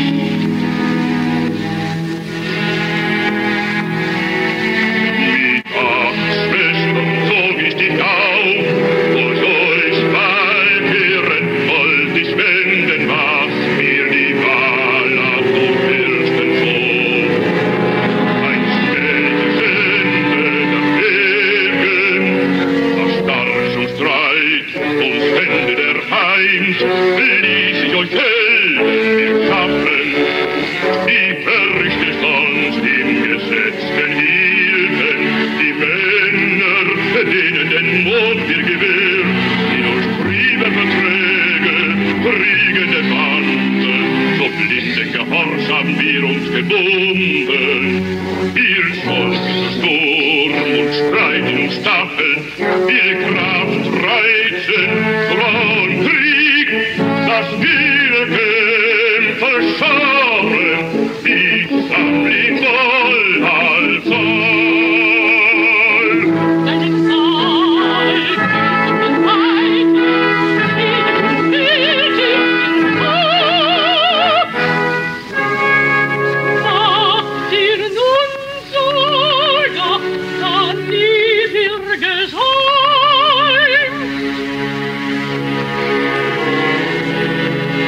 Mit acht Schwestern zog ich dich auf, und euch Walküren wollt ich wenden, was mir die Wala zum Fürsten zog. Ein Schmelzende der Bergen, das stark zum Streit ums Ende der Heims, ließ ich euch Helden schaffen, die Fürchte sonst im Gesetzten hielten, die Männer, denen den Mond wir gewährt, die durch Briefe, Verträge, kriegende Banden, so blinden Gehorsam wir uns gebunden. Ihr Volk ist Sturm und Streit und Stachel, ihr Kraft reizen, Frauenkrieg, das viele Kämpfer scharen, die Sammling voll als all. Deine Zeit, und Weite, Frieden, Bild, was dir nun so, ja, dann nie wir gesäumt.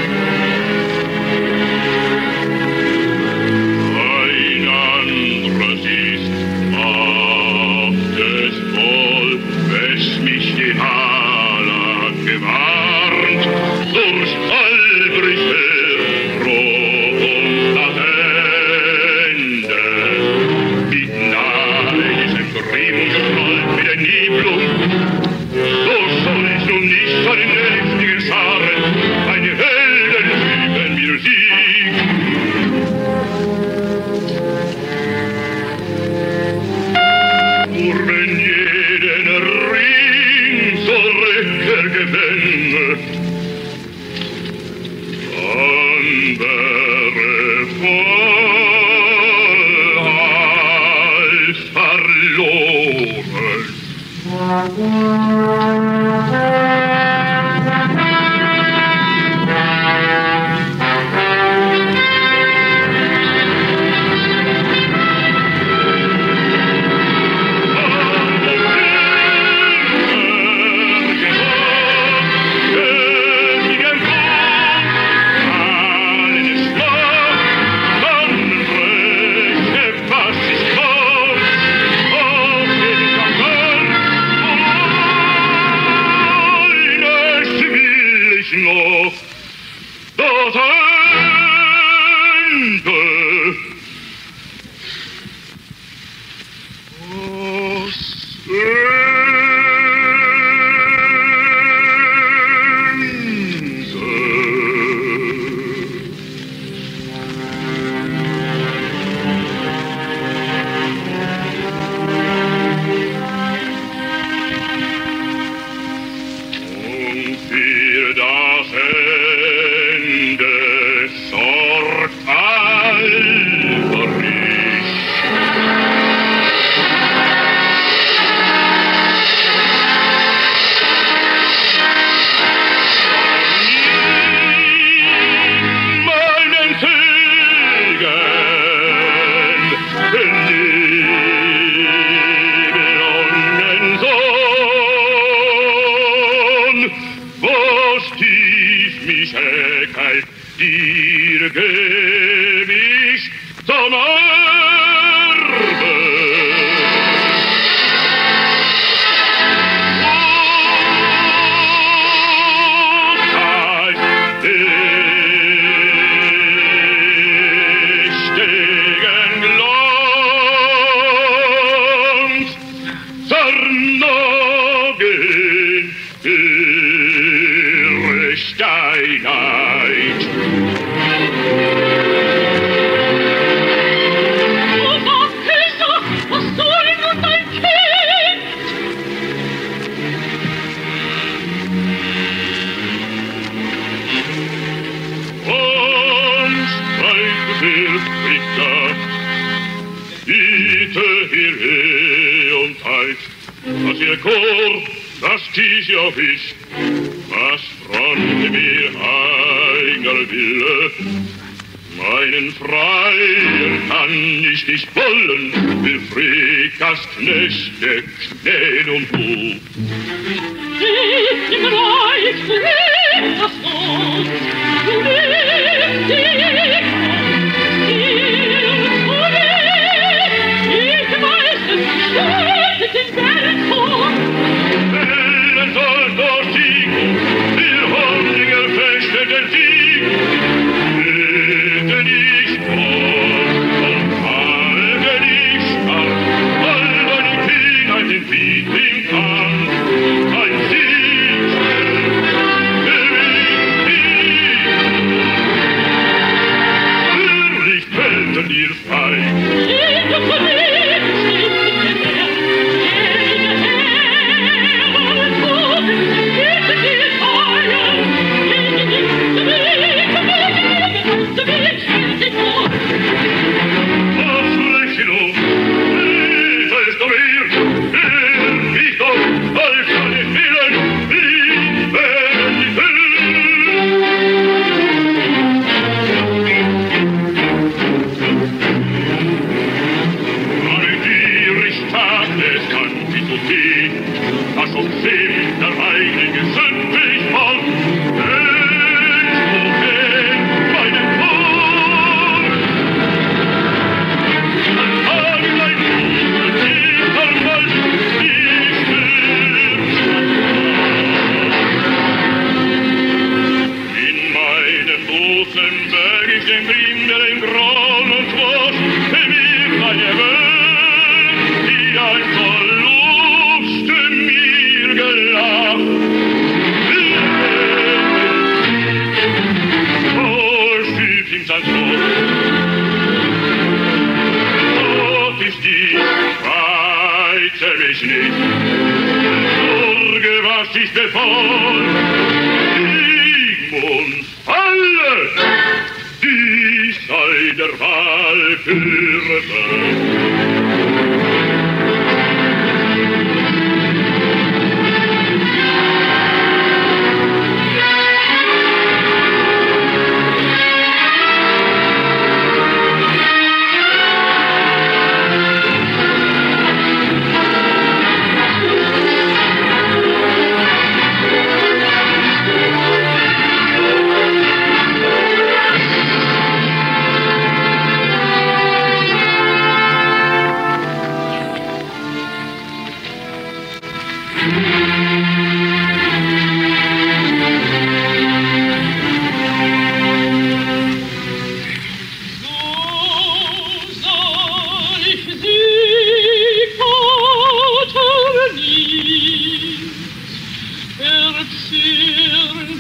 noch das Ende. Dir geb ich zum Erbe. Gottheit mächtigen Glanz, zernogen ihre Steinheit. Was ihr Chor, das dies ja ist, was fronte mir eigener Wille. Meinen Freier kann ich nicht wollen, will Frikastknechte knähen und du. Ich im Reich, du lebst das Gott, du lebst die den Welthof. Wellen soll der Sieg, wir Hundinger fechten den Sieg. Bitte nicht fort und halte nicht stark, all deine Kindheit den Krieg im Kampf. Ein Sieg bewegt dich. Würlich felten dir frei.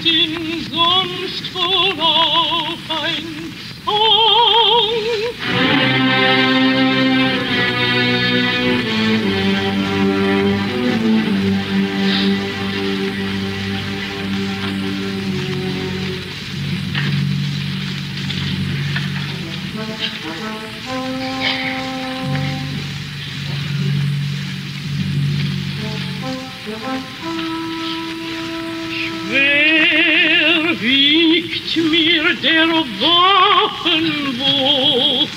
sing sonst wohl auch ein Song. Schwer wiegt mir der Waffenwucht.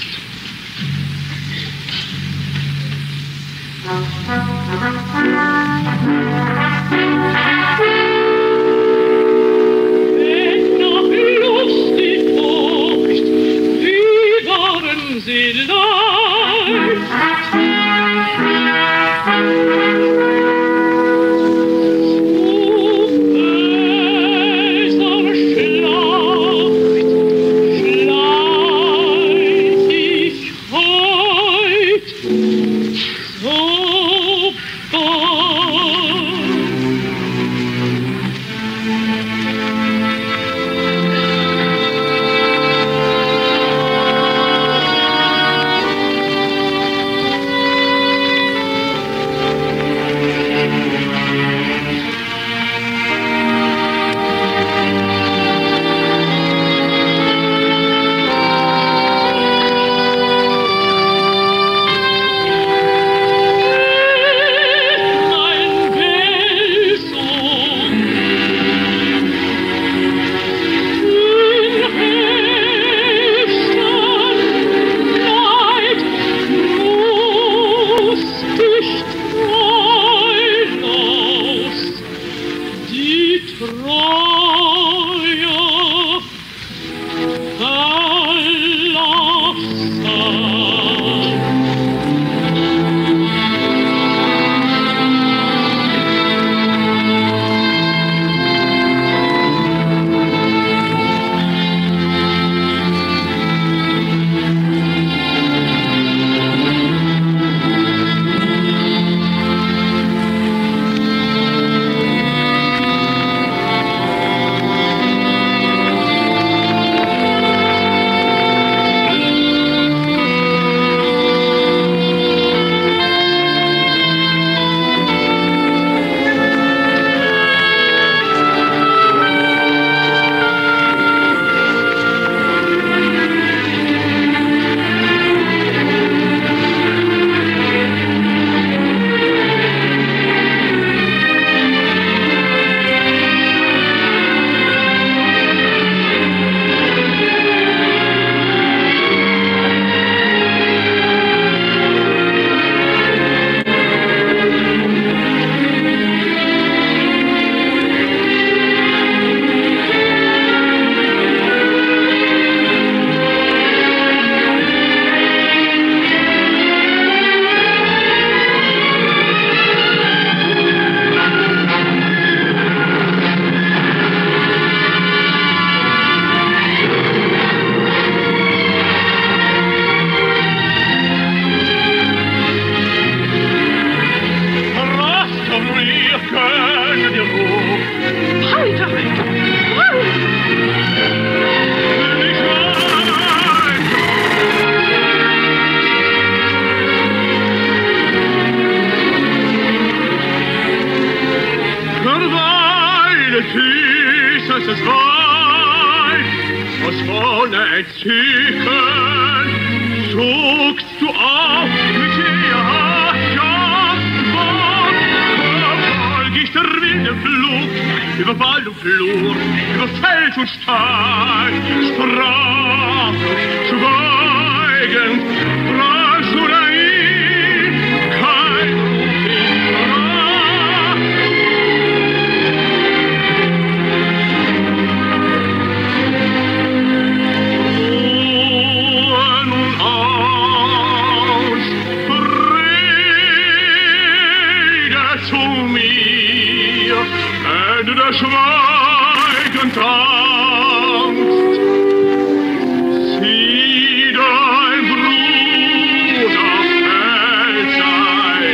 Wenn noch Lust die Furcht, wie waren sie leicht.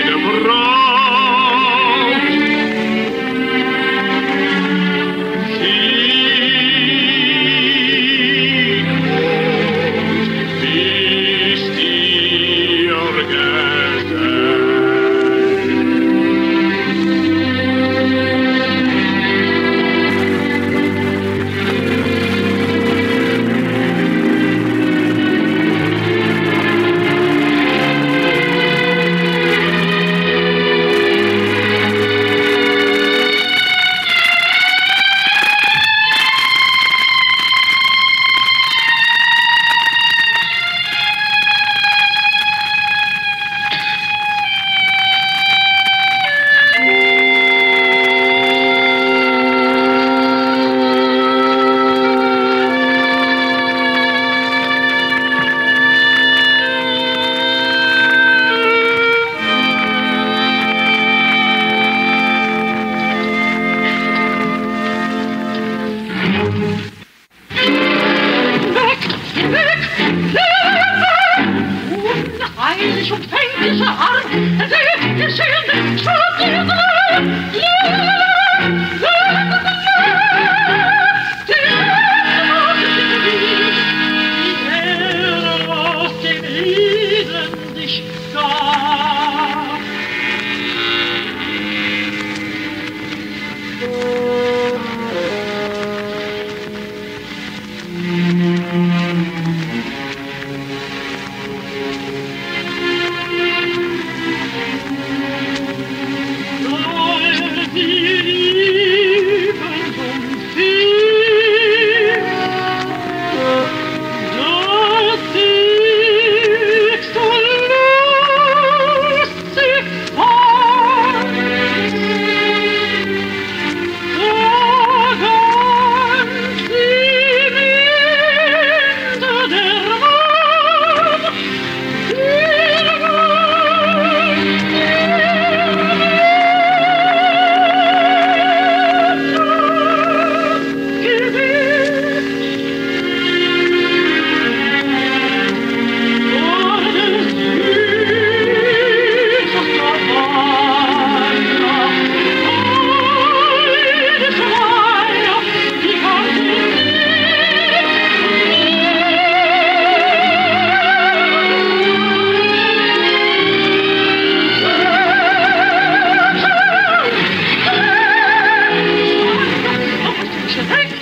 Sie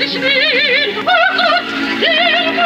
ich will, oh Gott, hilfe!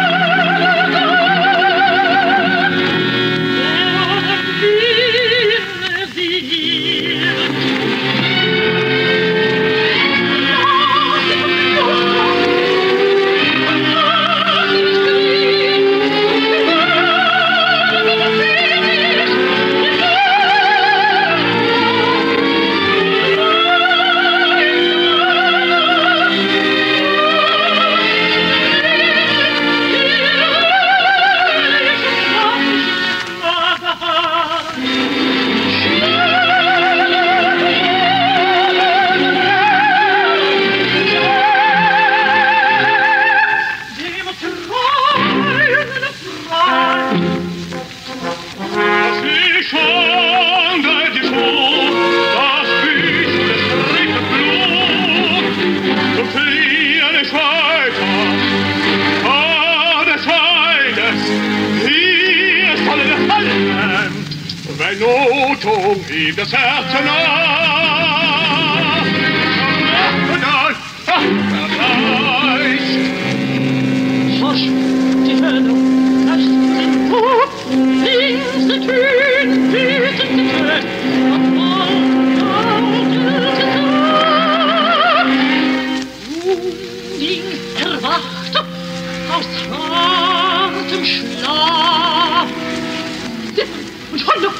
Notung ihm das Herz nach. Und dann, ach, erreicht. Forsch, die Förderung, leicht den Hof, links der Tön, wütend getönt, und morgen lautet es ab. Jungling erwacht aus hartem Schlaf. Und Hunde,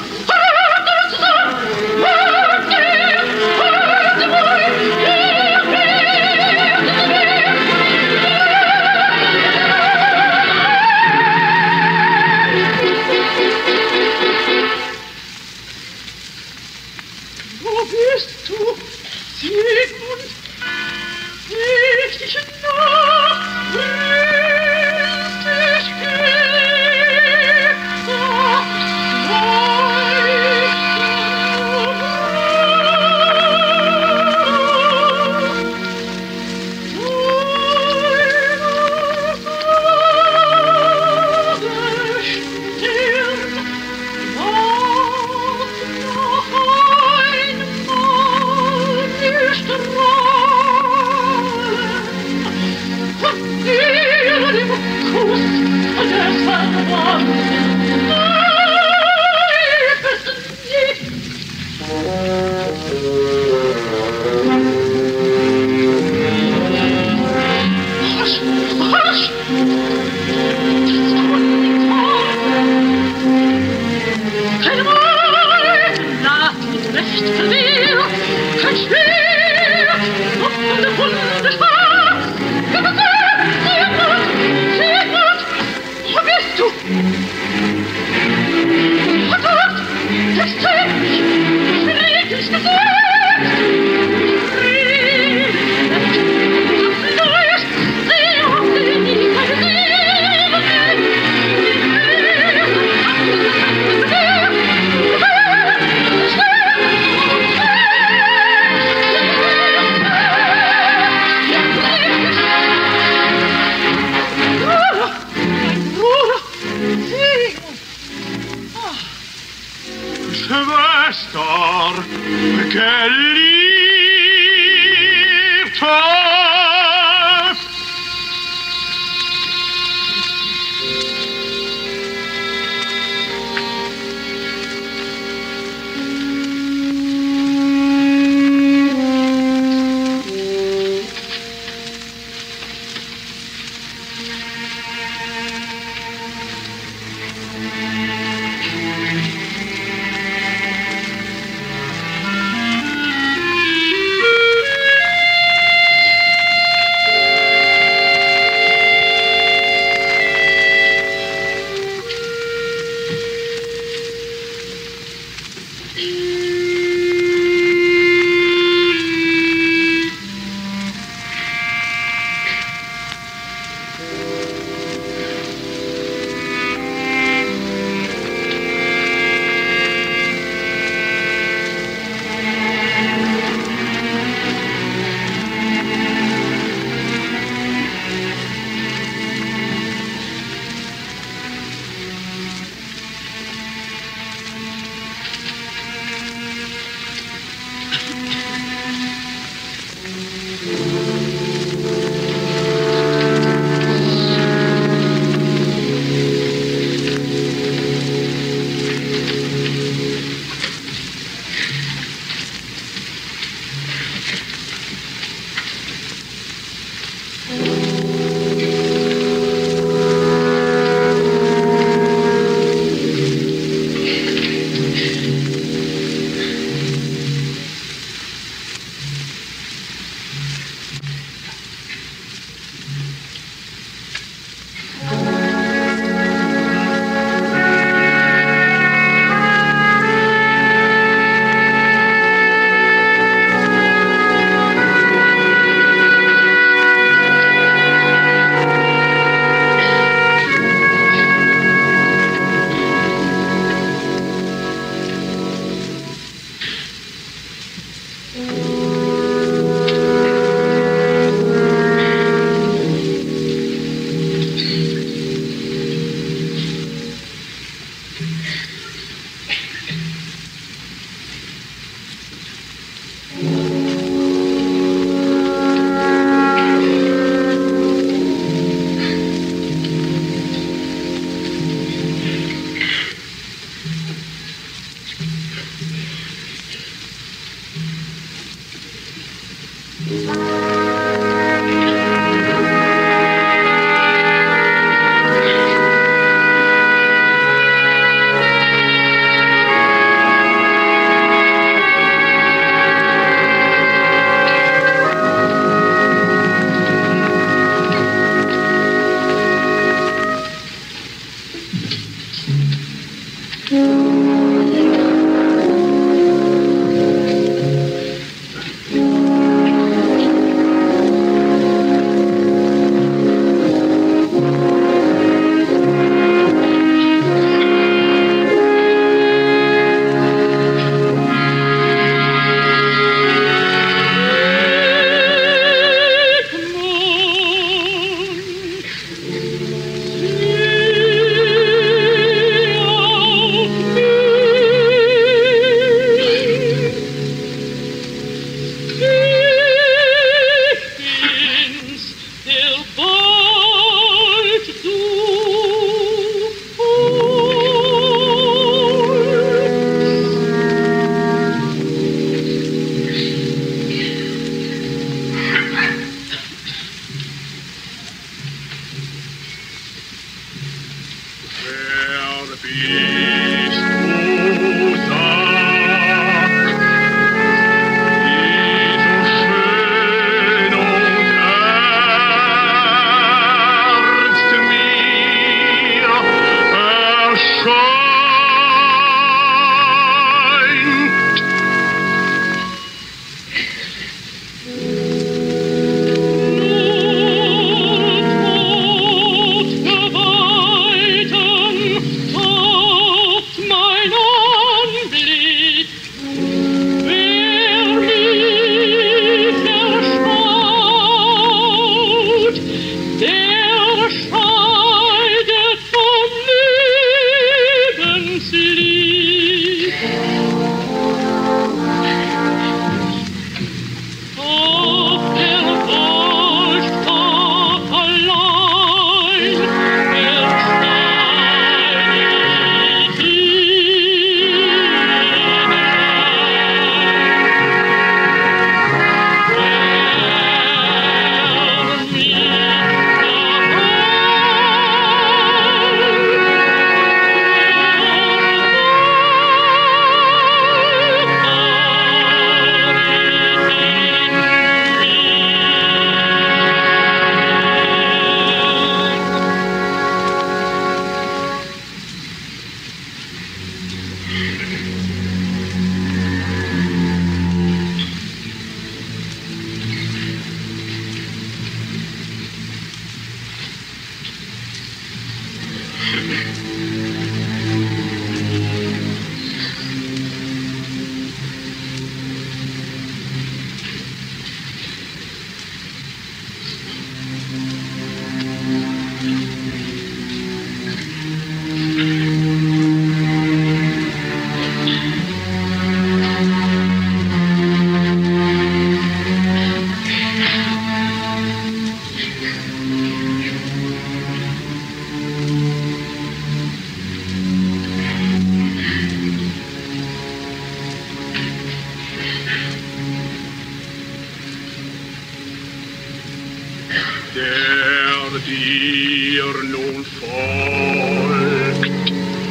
der dir nun folgt.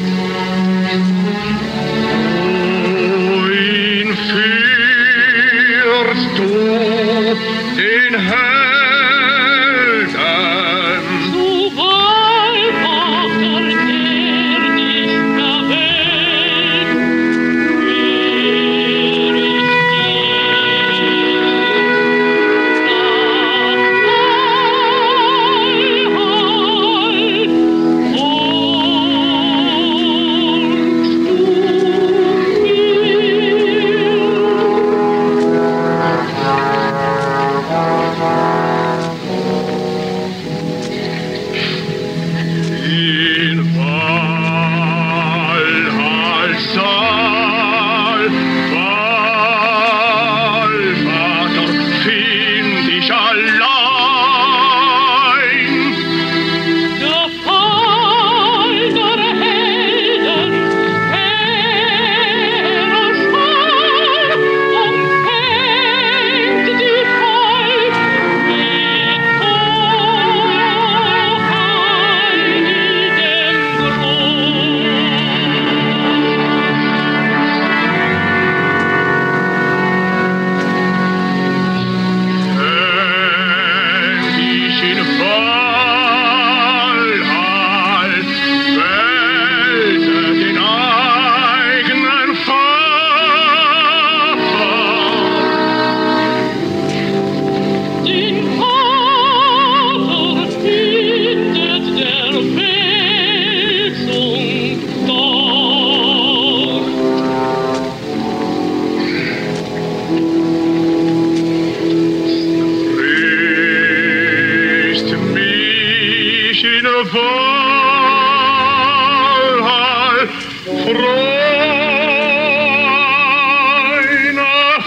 Wohin führst du den Helden? Zu Wohlvater, der dich erwählt. In Walhallsaal, Wallvater, find ich allein. Der Fall der Helden, heller Schall, umfängt die Volk mit hochheiligem Wenn ich in Walhall wählte den eigenen Vater, Den Vater findet der Wälzung dort. Grüßt mich in Walhall, Freunde,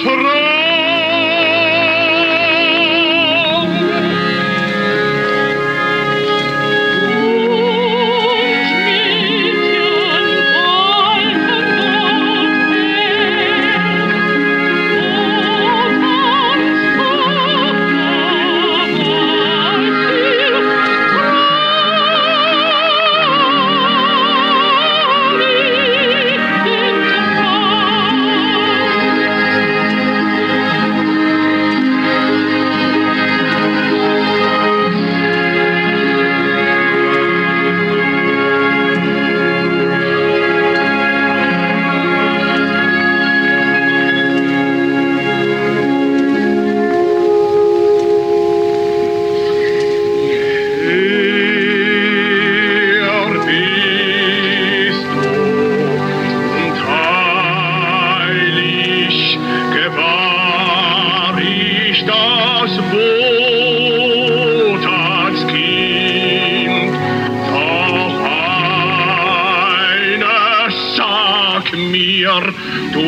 du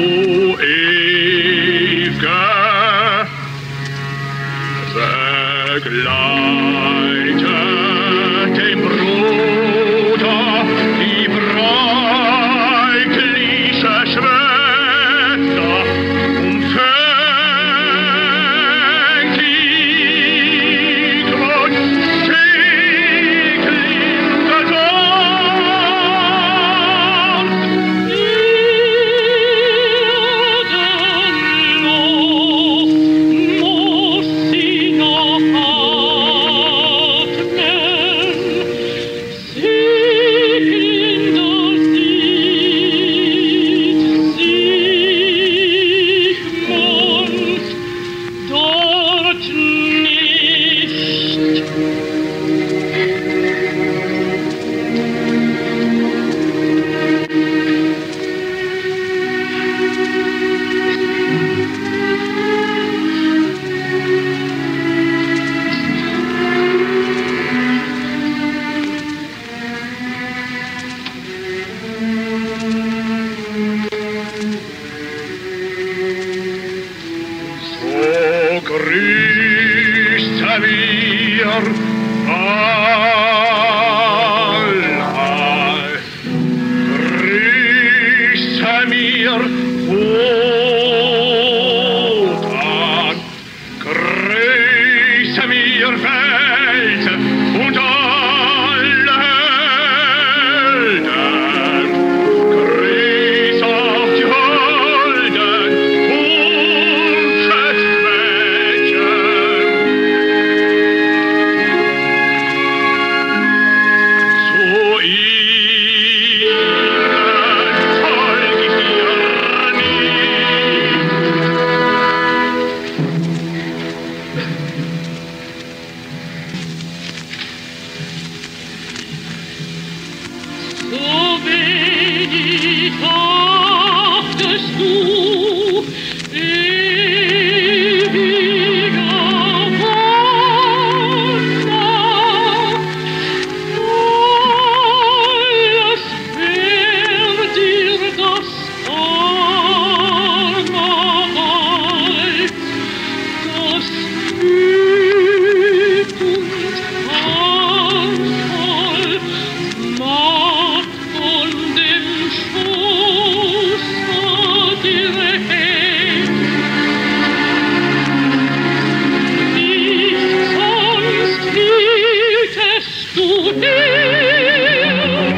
ew'ge, begleite den Bruder, die bräutliche Schwester, umfängt die grundsäglinde Dort. Muss sie noch Wotan, grüße mir Welt und alle Helden. Grüß auf die Holden und schätzt Mädchen. Zu ihnen folg ich dir nie. So wenig achtest du ewiger Wunder. Alles wär dir das Armerheit, das übt und handvoll macht von dem Schoß dir hält. Nicht sonst hieltest du dir.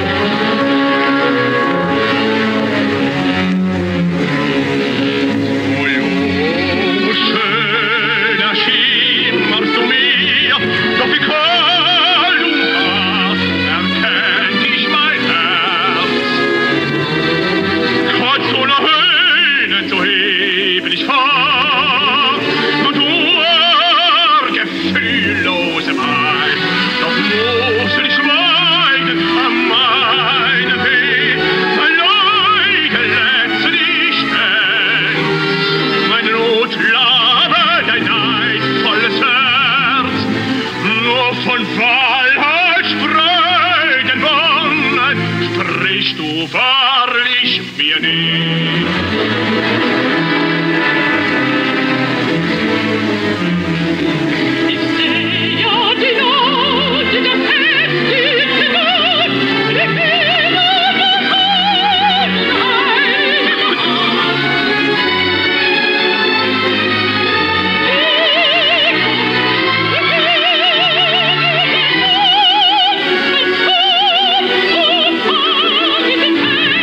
Oh, schöner schimmerst du mir, doch wie kalt und hart erkennt dich mein Herz. Trotz ohne Höhne zu heben ich fort, nur du gefühllose Weib, doch muss ich schweigen an meinem Weg, mein Leute letzte dich stellen. Meine Not labe dein neidvolles Herz, nur von Wahrheit spröden Wonnen sprichst du wahrlich mir nicht. Ich seh ja die Not, die heftigste Not, die Fehler der Schönheit.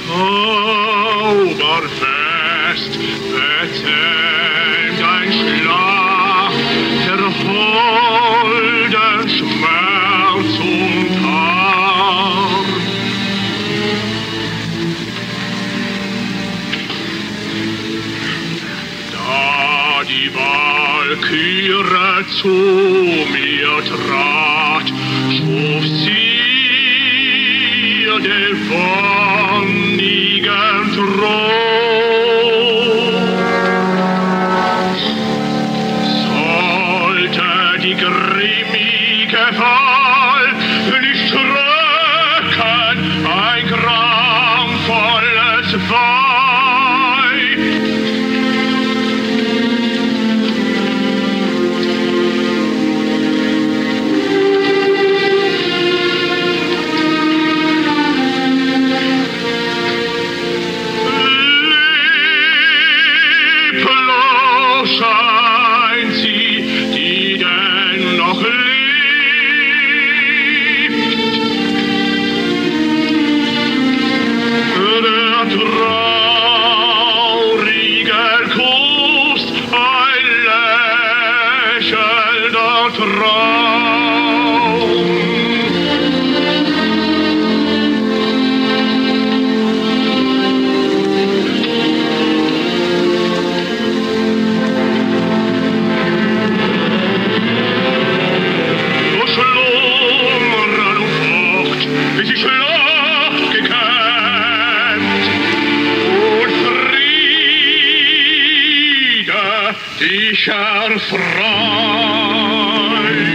Zauberfest bezähmt ein Schlag der holden Schmerz und Haar. Da die Walküre zu mir trat, schuf sie den wonnigen Thron. Sollte die grimmige Wahl nicht drücken, ein gramvolles Weib, scheint sie, die denn noch lebt. Der traurige Kuss, ein lächelnder Traum. Bis die Schlacht gekämpft und Friede dich erfreut.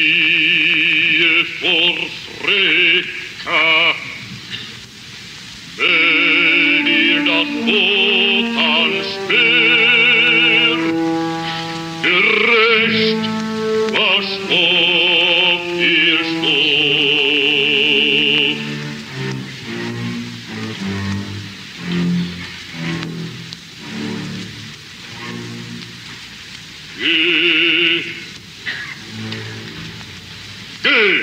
Siehe vor Freka, wenn ihr das Boot ansperrt, gerecht, was ob ihr stoßt. Geh, geh!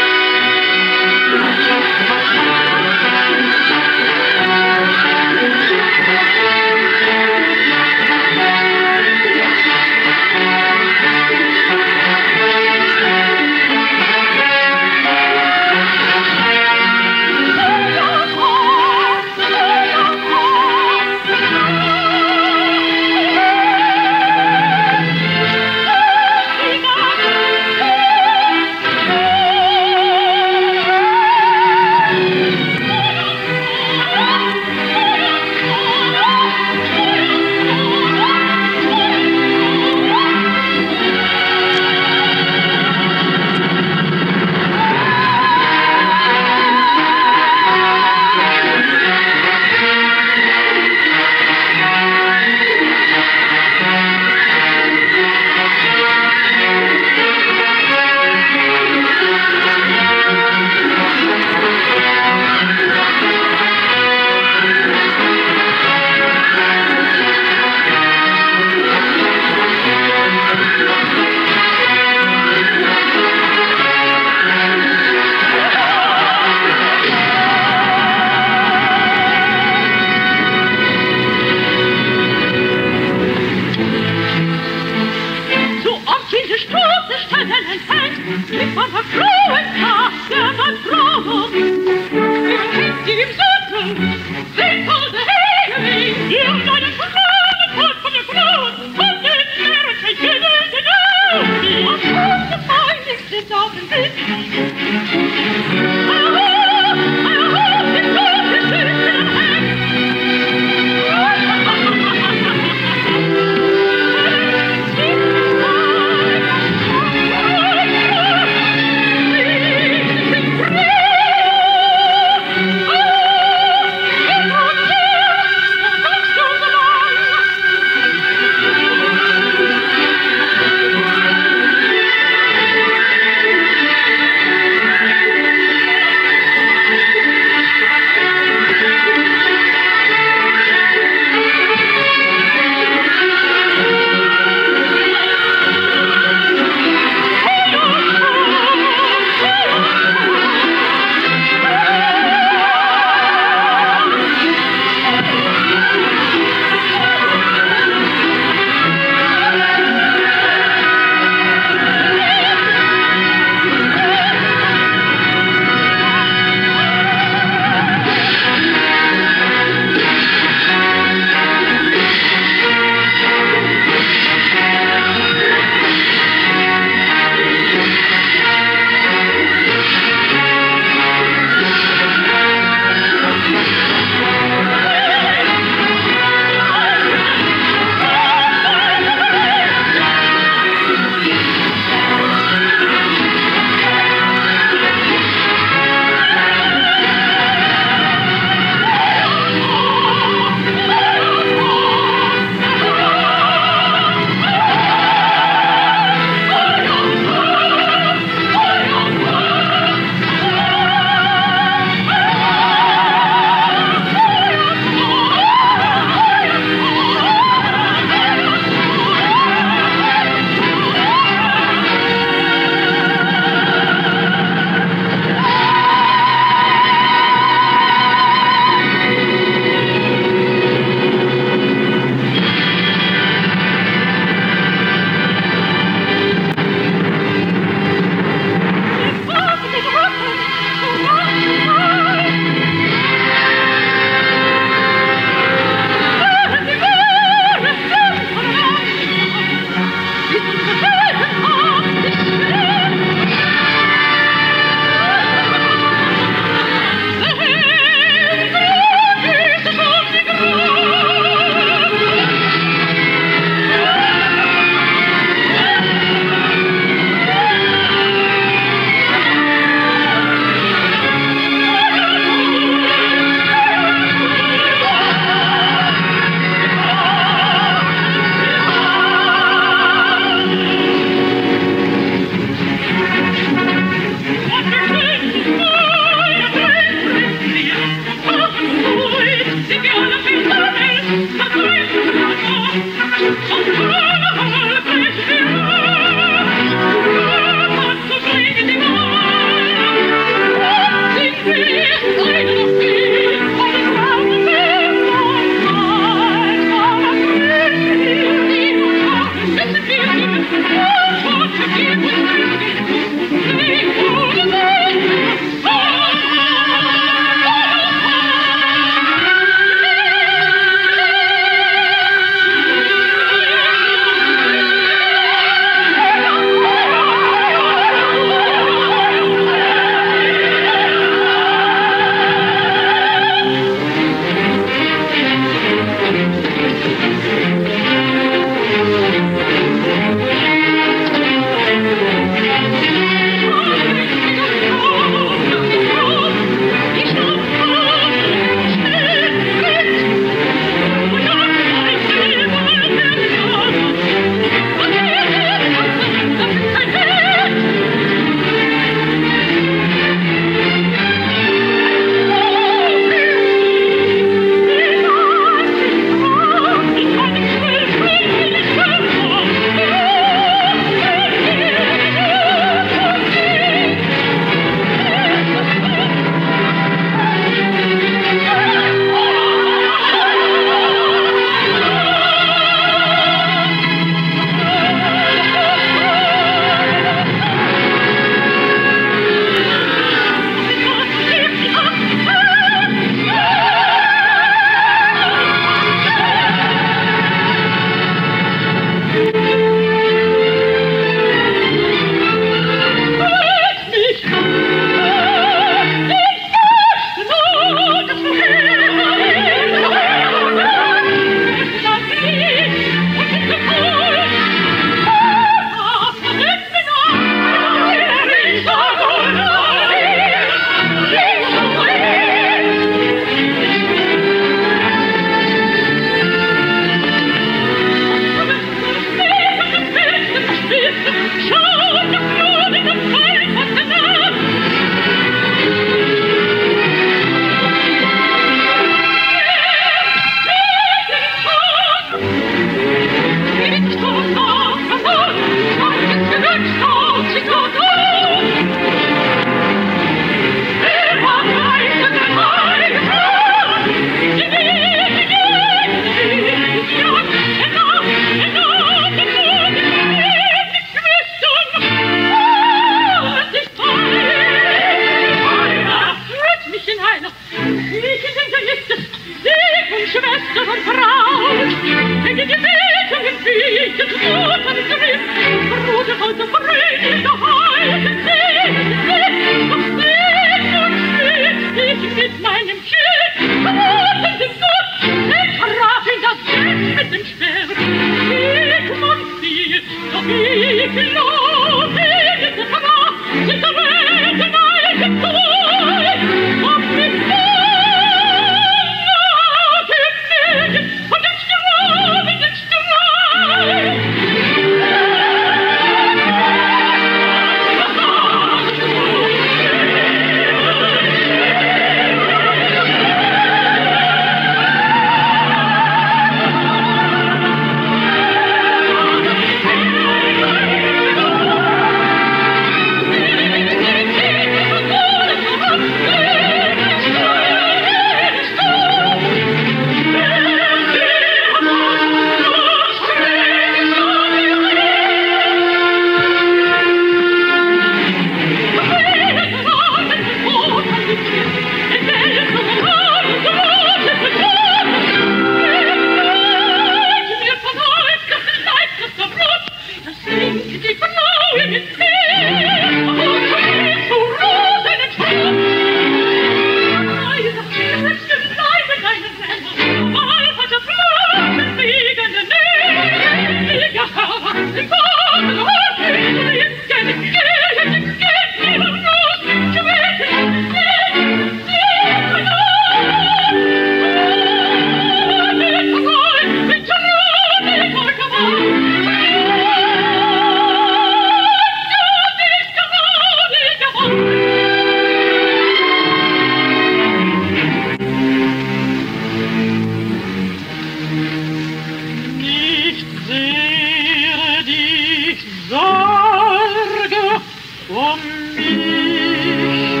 Sorge um mich.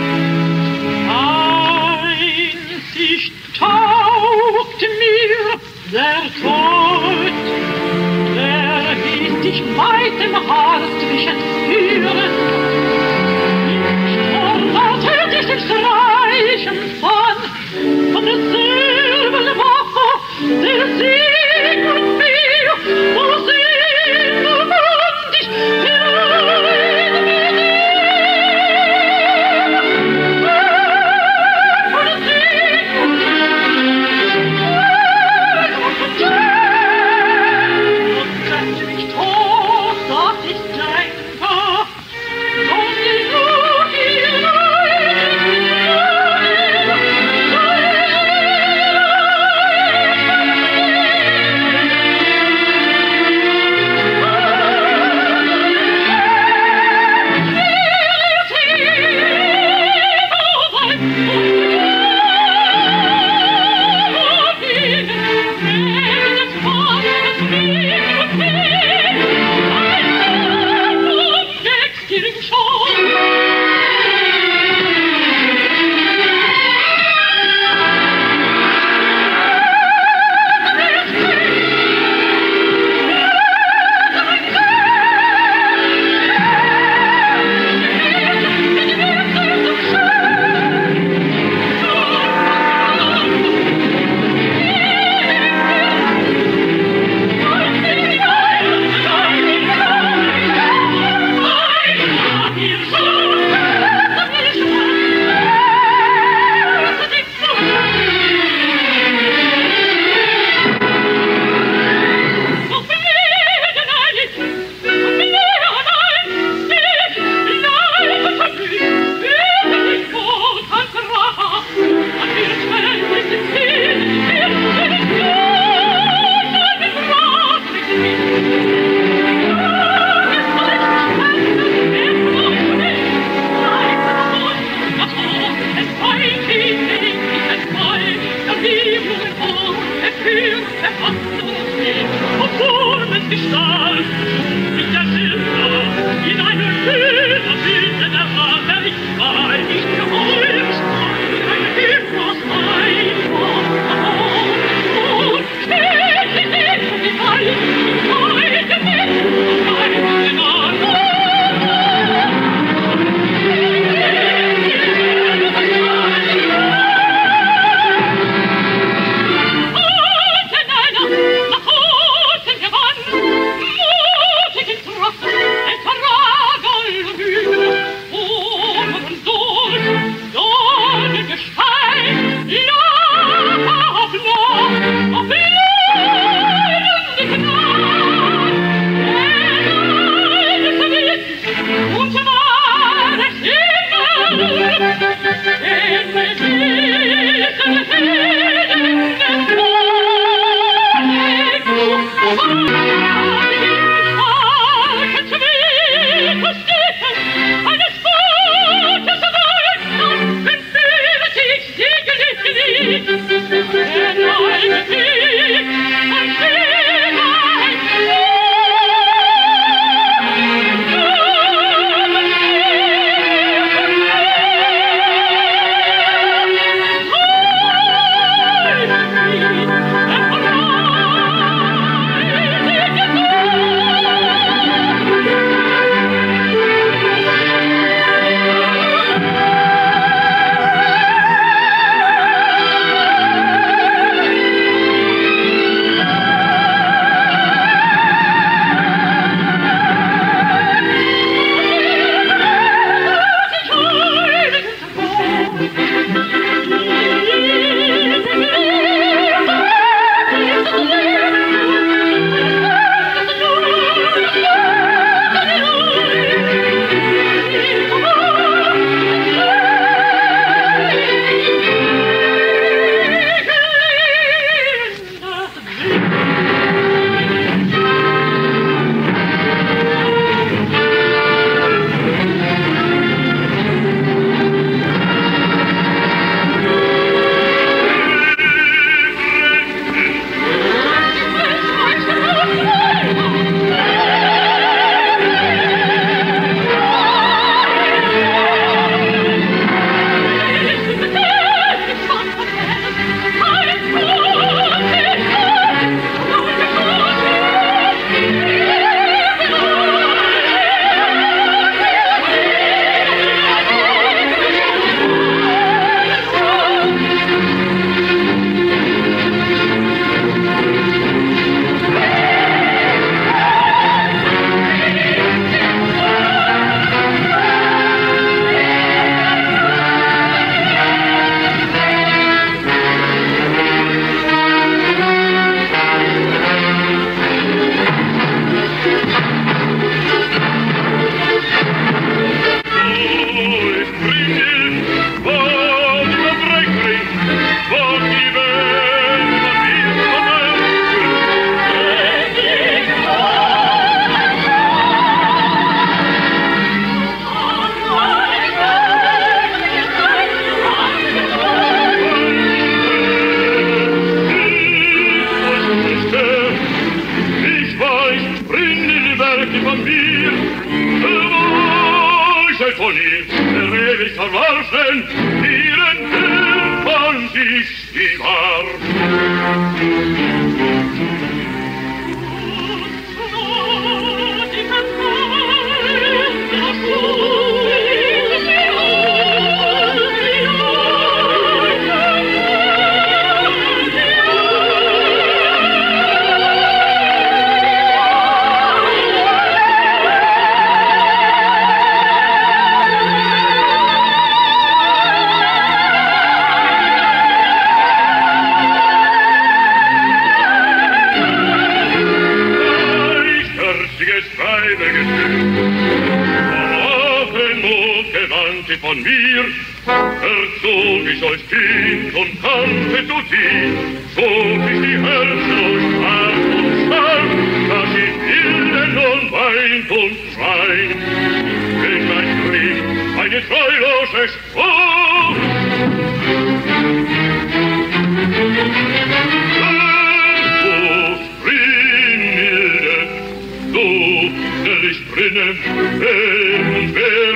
Einzig taugt mir der Tod, der hieß dich weit im Hartlichen führen. Und dort hört ich den Streichen von, von der Silberwaffe, der Sieg und mir, wo sind und ich hinein mit dir. Von der Sieg und und setz mich tot, dass ich denke, und ich nur hinein mit dir. von ihr, der ewig verwarfen, ihren Bild von sich sie war. Von mir erzog ich als Kind und kannte zu sie, zog ich die Herzen durch Schmerz und Stark, dass ich wilden und weint und schreit. Denn mein Krieg, eine treulose Spruch. Du, Brünnhilde, du, der ich drinnen, wer und wer,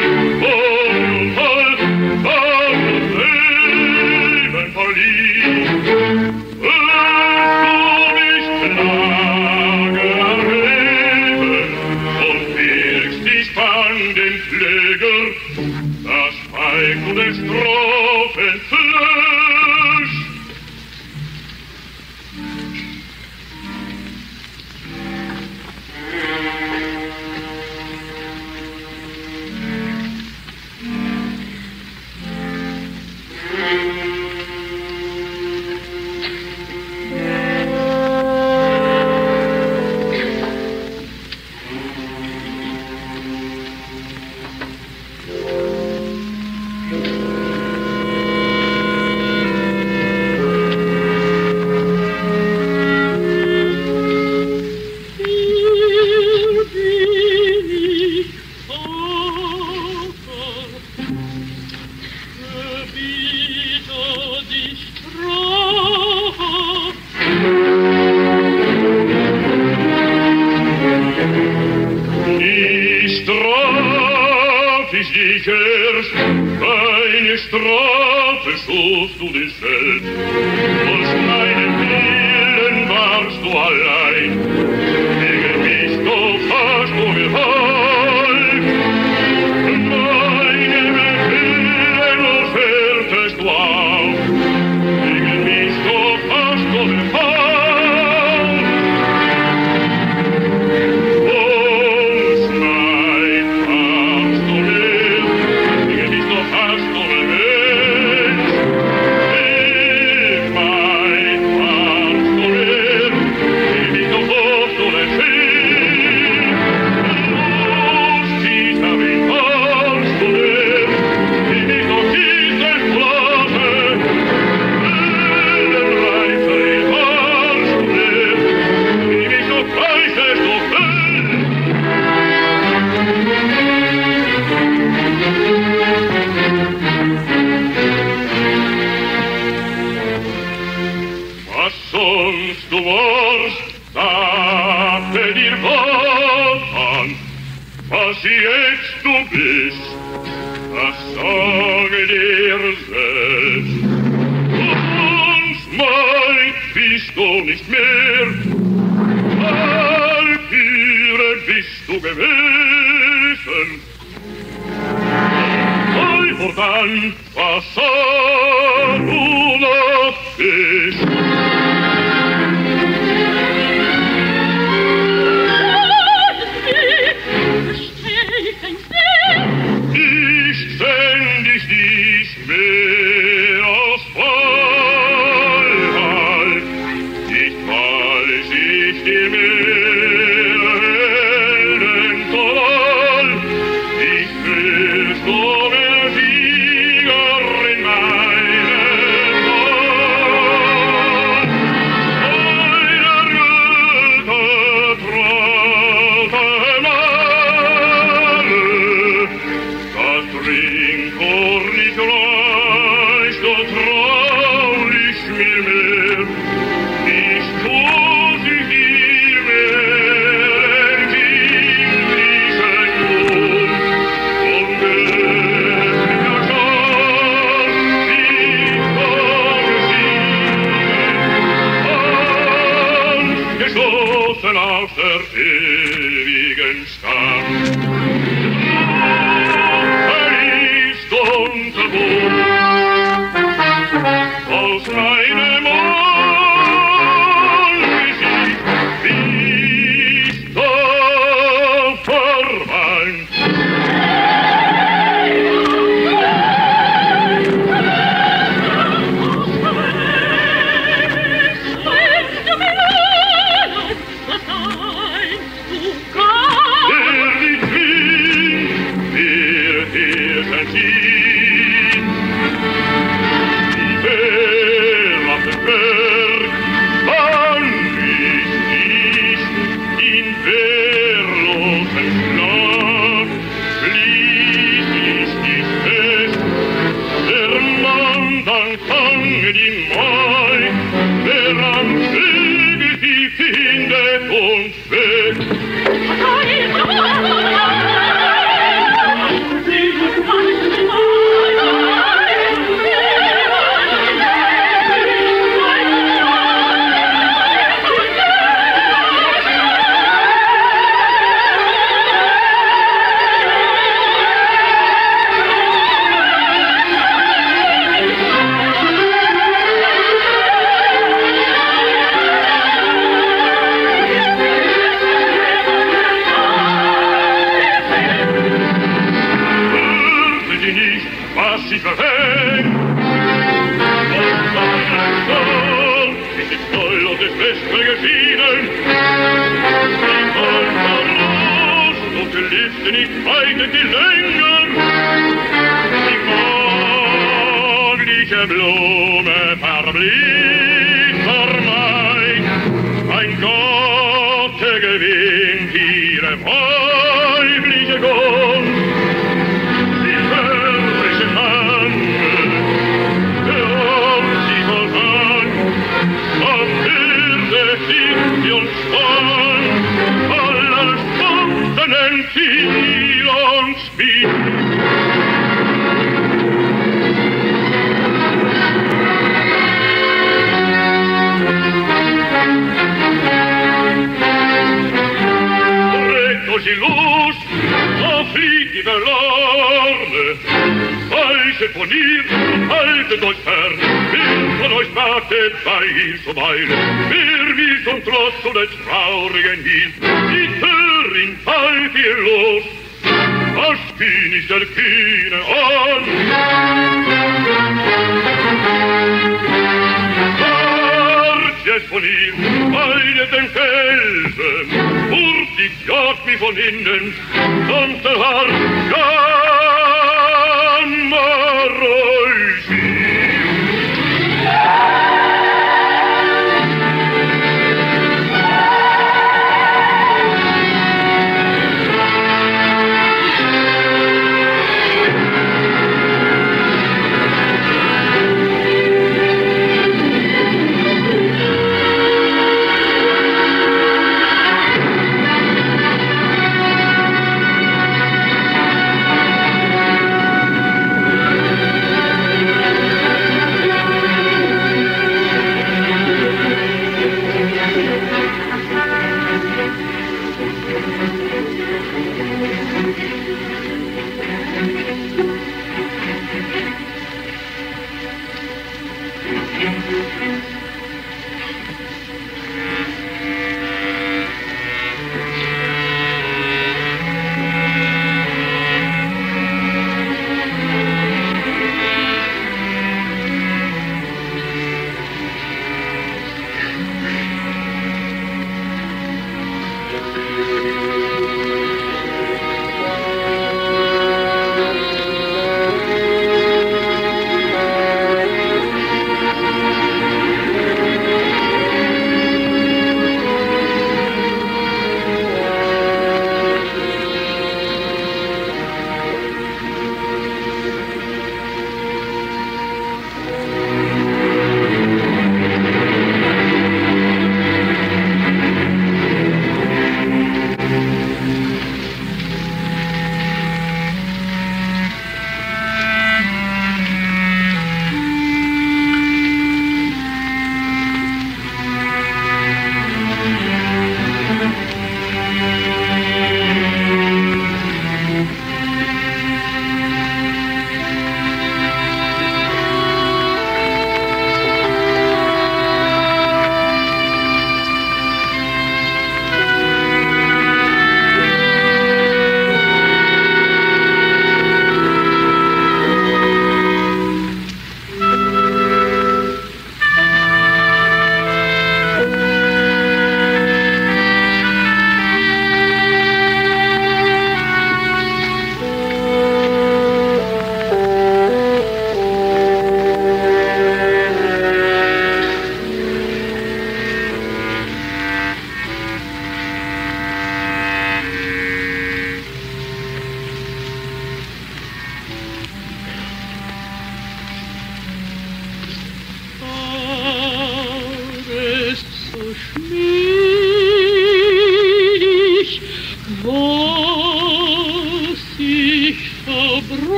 Ich will so mehr Sieger in mein gestrige Schienen. Die Wald verrost und die Liste nicht weitet die Längen. Die magliche Blume verblieb vermeint. Ein Gott gewinnt ihre weibliche Gunst. Die herrliche Handel, der ob sie voran, auf Erde sind sie uns spann, aller Stunden entfiel uns Spiel. Die Lust, so flieht die Verlorne. Weiche von ihr, haltet euch fern. Wer von euch wartet bei ihr so Weile? Wer wie zum Trotz und des traurigen Hiel? Die Törin fallt ihr los. Was bin ich der Kühne an? Jetzt von ihm, meine den Felsen, hurtig jagt mich von innen, sonst der Haar,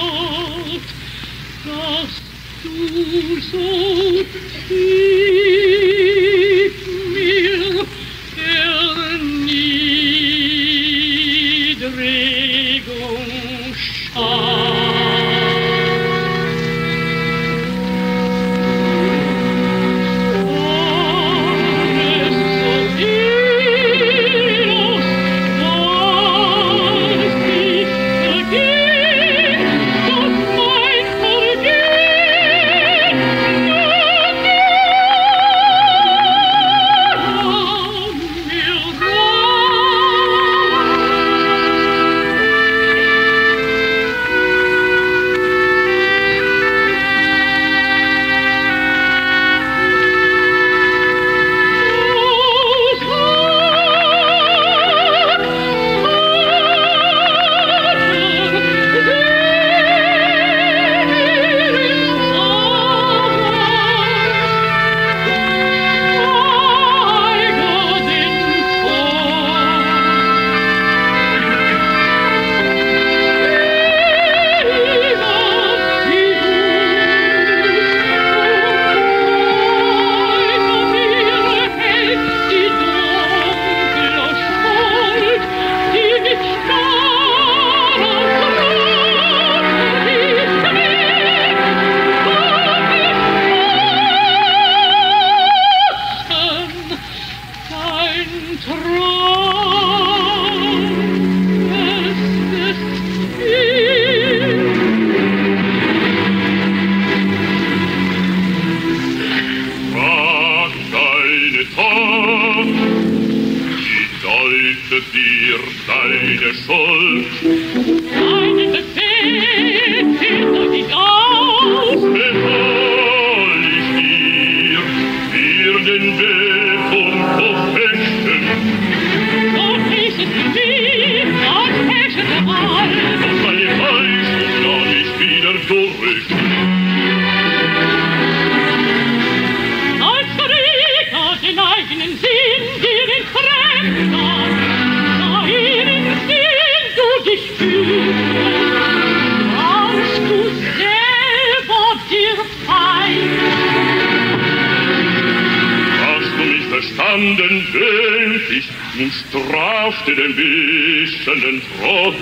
dass du so tief Regung schau. Den wissenden Trotz.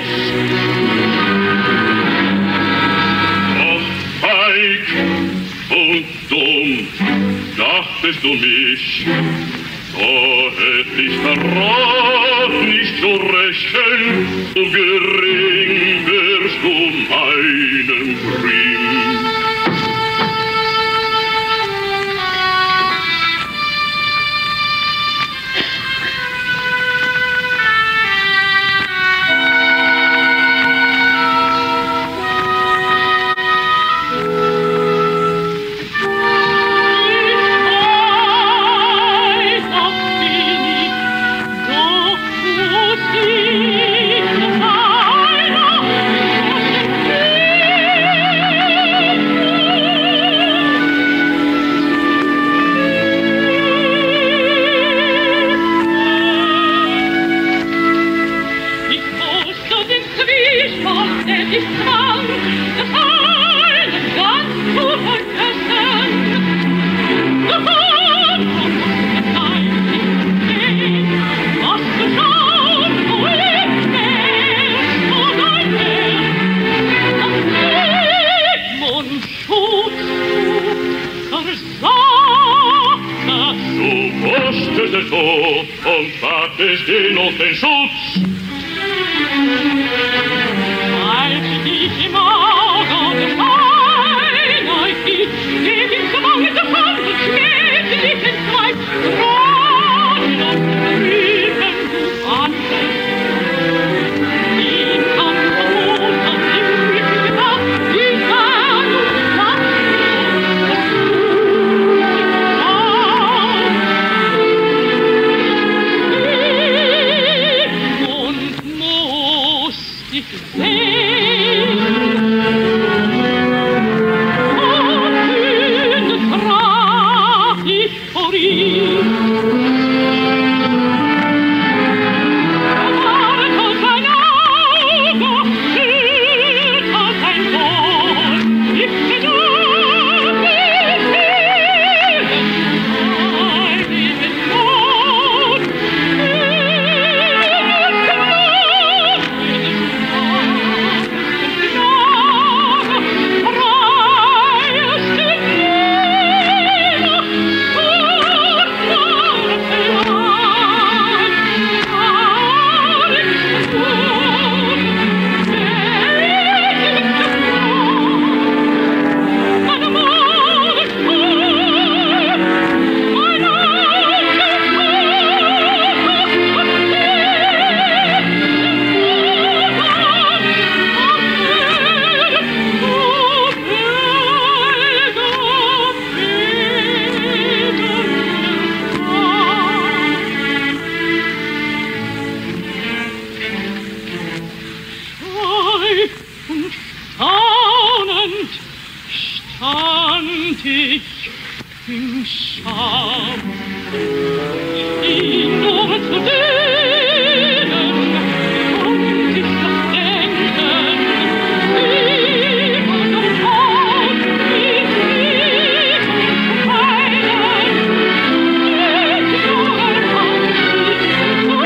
Ach, feig und dumm, dachtest du mich, so hätt ich verrat nicht zu rächen, so gering wirst du meinen Grimm. Und sagtest dir noch den Schutz. Als dich im Auge der Feinheit hielt, geb ihm zum Auge der Hand und schmähte dich in zwei Tränen und Rüben du fandest. Ihn kam Tod an dem Glück gedacht, wie sah du ich seh, und kühn traf ich vor ihm. Er war aus sein Auge, fühlt aus sein Wort, ich bin nur mit Leben, mein Leben tot, ich bin nur mit und Scham. Ich bin nur zu denen, und ich das denken, Liebe und Tod, wie Liebe zu meinen, mit jungen Hand zu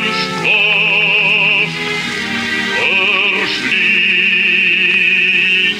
Verschließ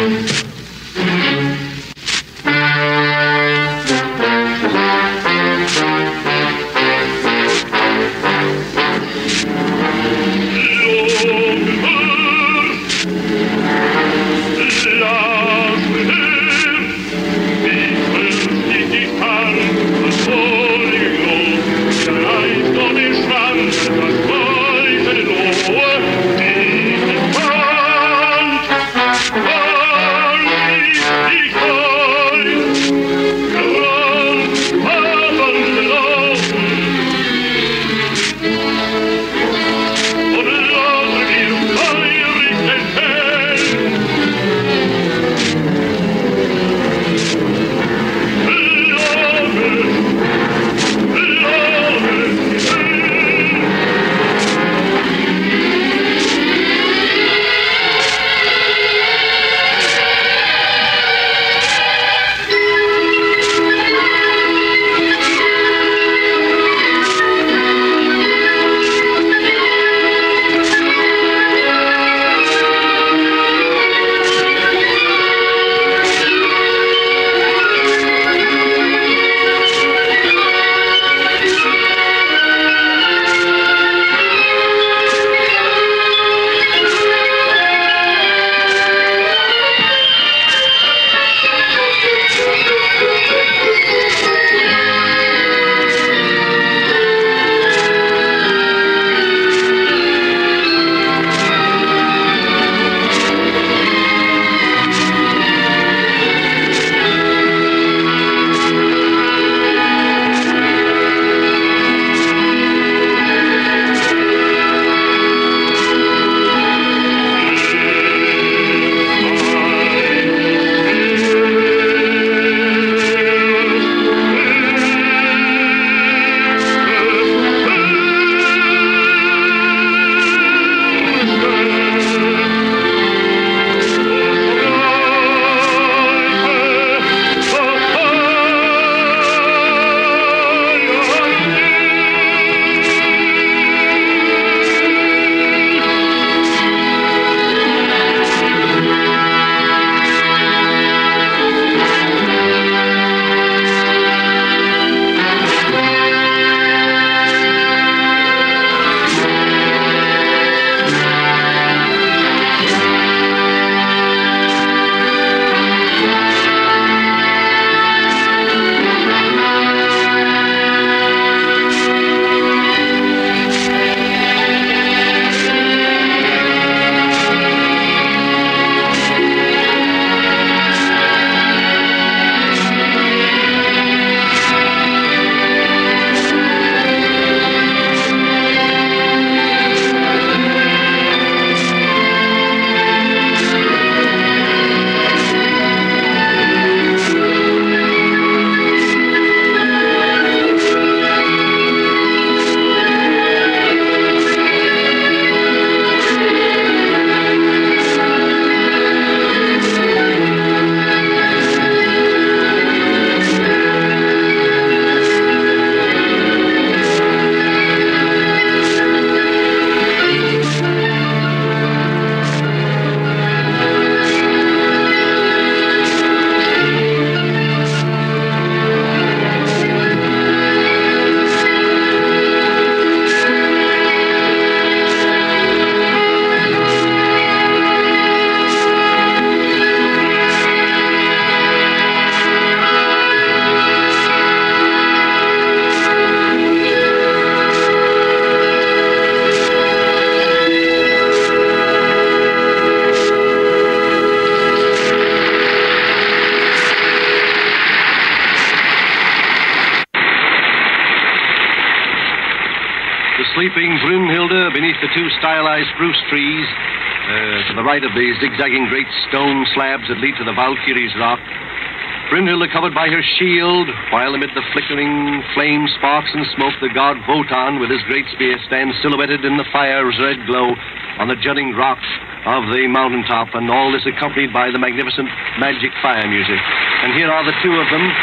sleeping Brünnhilde beneath the two stylized spruce trees, uh, to the right of the zigzagging great stone slabs that lead to the Valkyrie's rock. Brünnhilde covered by her shield, while amid the flickering flame sparks and smoke, the god Wotan with his great spear stands silhouetted in the fire's red glow on the jutting rock of the mountaintop, and all this accompanied by the magnificent magic fire music. And here are the two of them.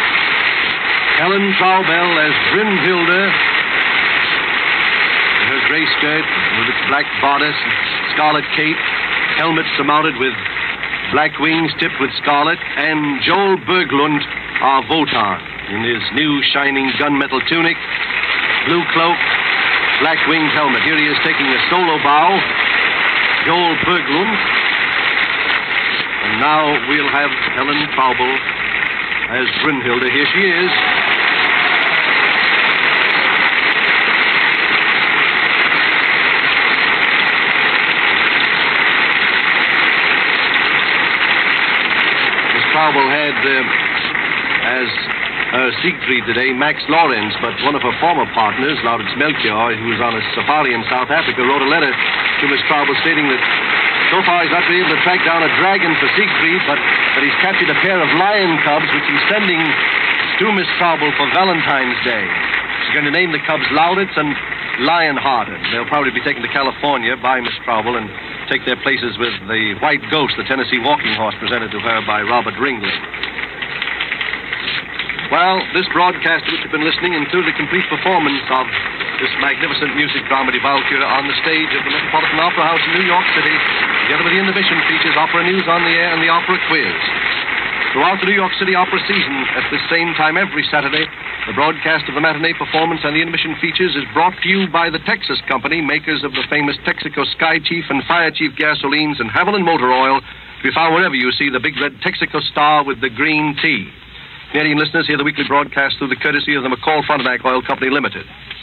Ellen Traubel as Brünnhilde, her gray skirt with its black bodice, scarlet cape, helmet surmounted with black wings tipped with scarlet, and Joel Berglund, our Wotan, in his new shining gunmetal tunic, blue cloak, black-winged helmet. Here he is taking a solo bow, Joel Berglund. And now we'll have Helen Traubel as Brünnhilde. Here she is. Miss Traubel had, uh, as her Siegfried today, Max Lorenz, but one of her former partners, Laurits Melchior, who was on a safari in South Africa, wrote a letter to Miss Traubel stating that so far he's not been able to track down a dragon for Siegfried, but that he's captured a pair of lion cubs, which he's sending to Miss Traubel for Valentine's Day. She's going to name the cubs Laurits and Lionhearted. They'll probably be taken to California by Miss Traubel and take their places with the White Ghost, the Tennessee walking horse presented to her by Robert Ringling. Well, this broadcast to which you've been listening included a complete performance of this magnificent music drama, Die Walküre, on the stage of the Metropolitan Opera House in New York City, together with the intermission features, Opera News on the Air, and the Opera Quiz. Throughout the New York City Opera season, at this same time every Saturday, the broadcast of the matinee performance and the intermission features is brought to you by the Texas Company, makers of the famous Texaco Sky Chief and Fire Chief gasolines and Haviland motor oil, to be found wherever you see the big red Texaco star with the green T. Canadian listeners, hear the weekly broadcast through the courtesy of the McCall Frontenac Oil Company Limited.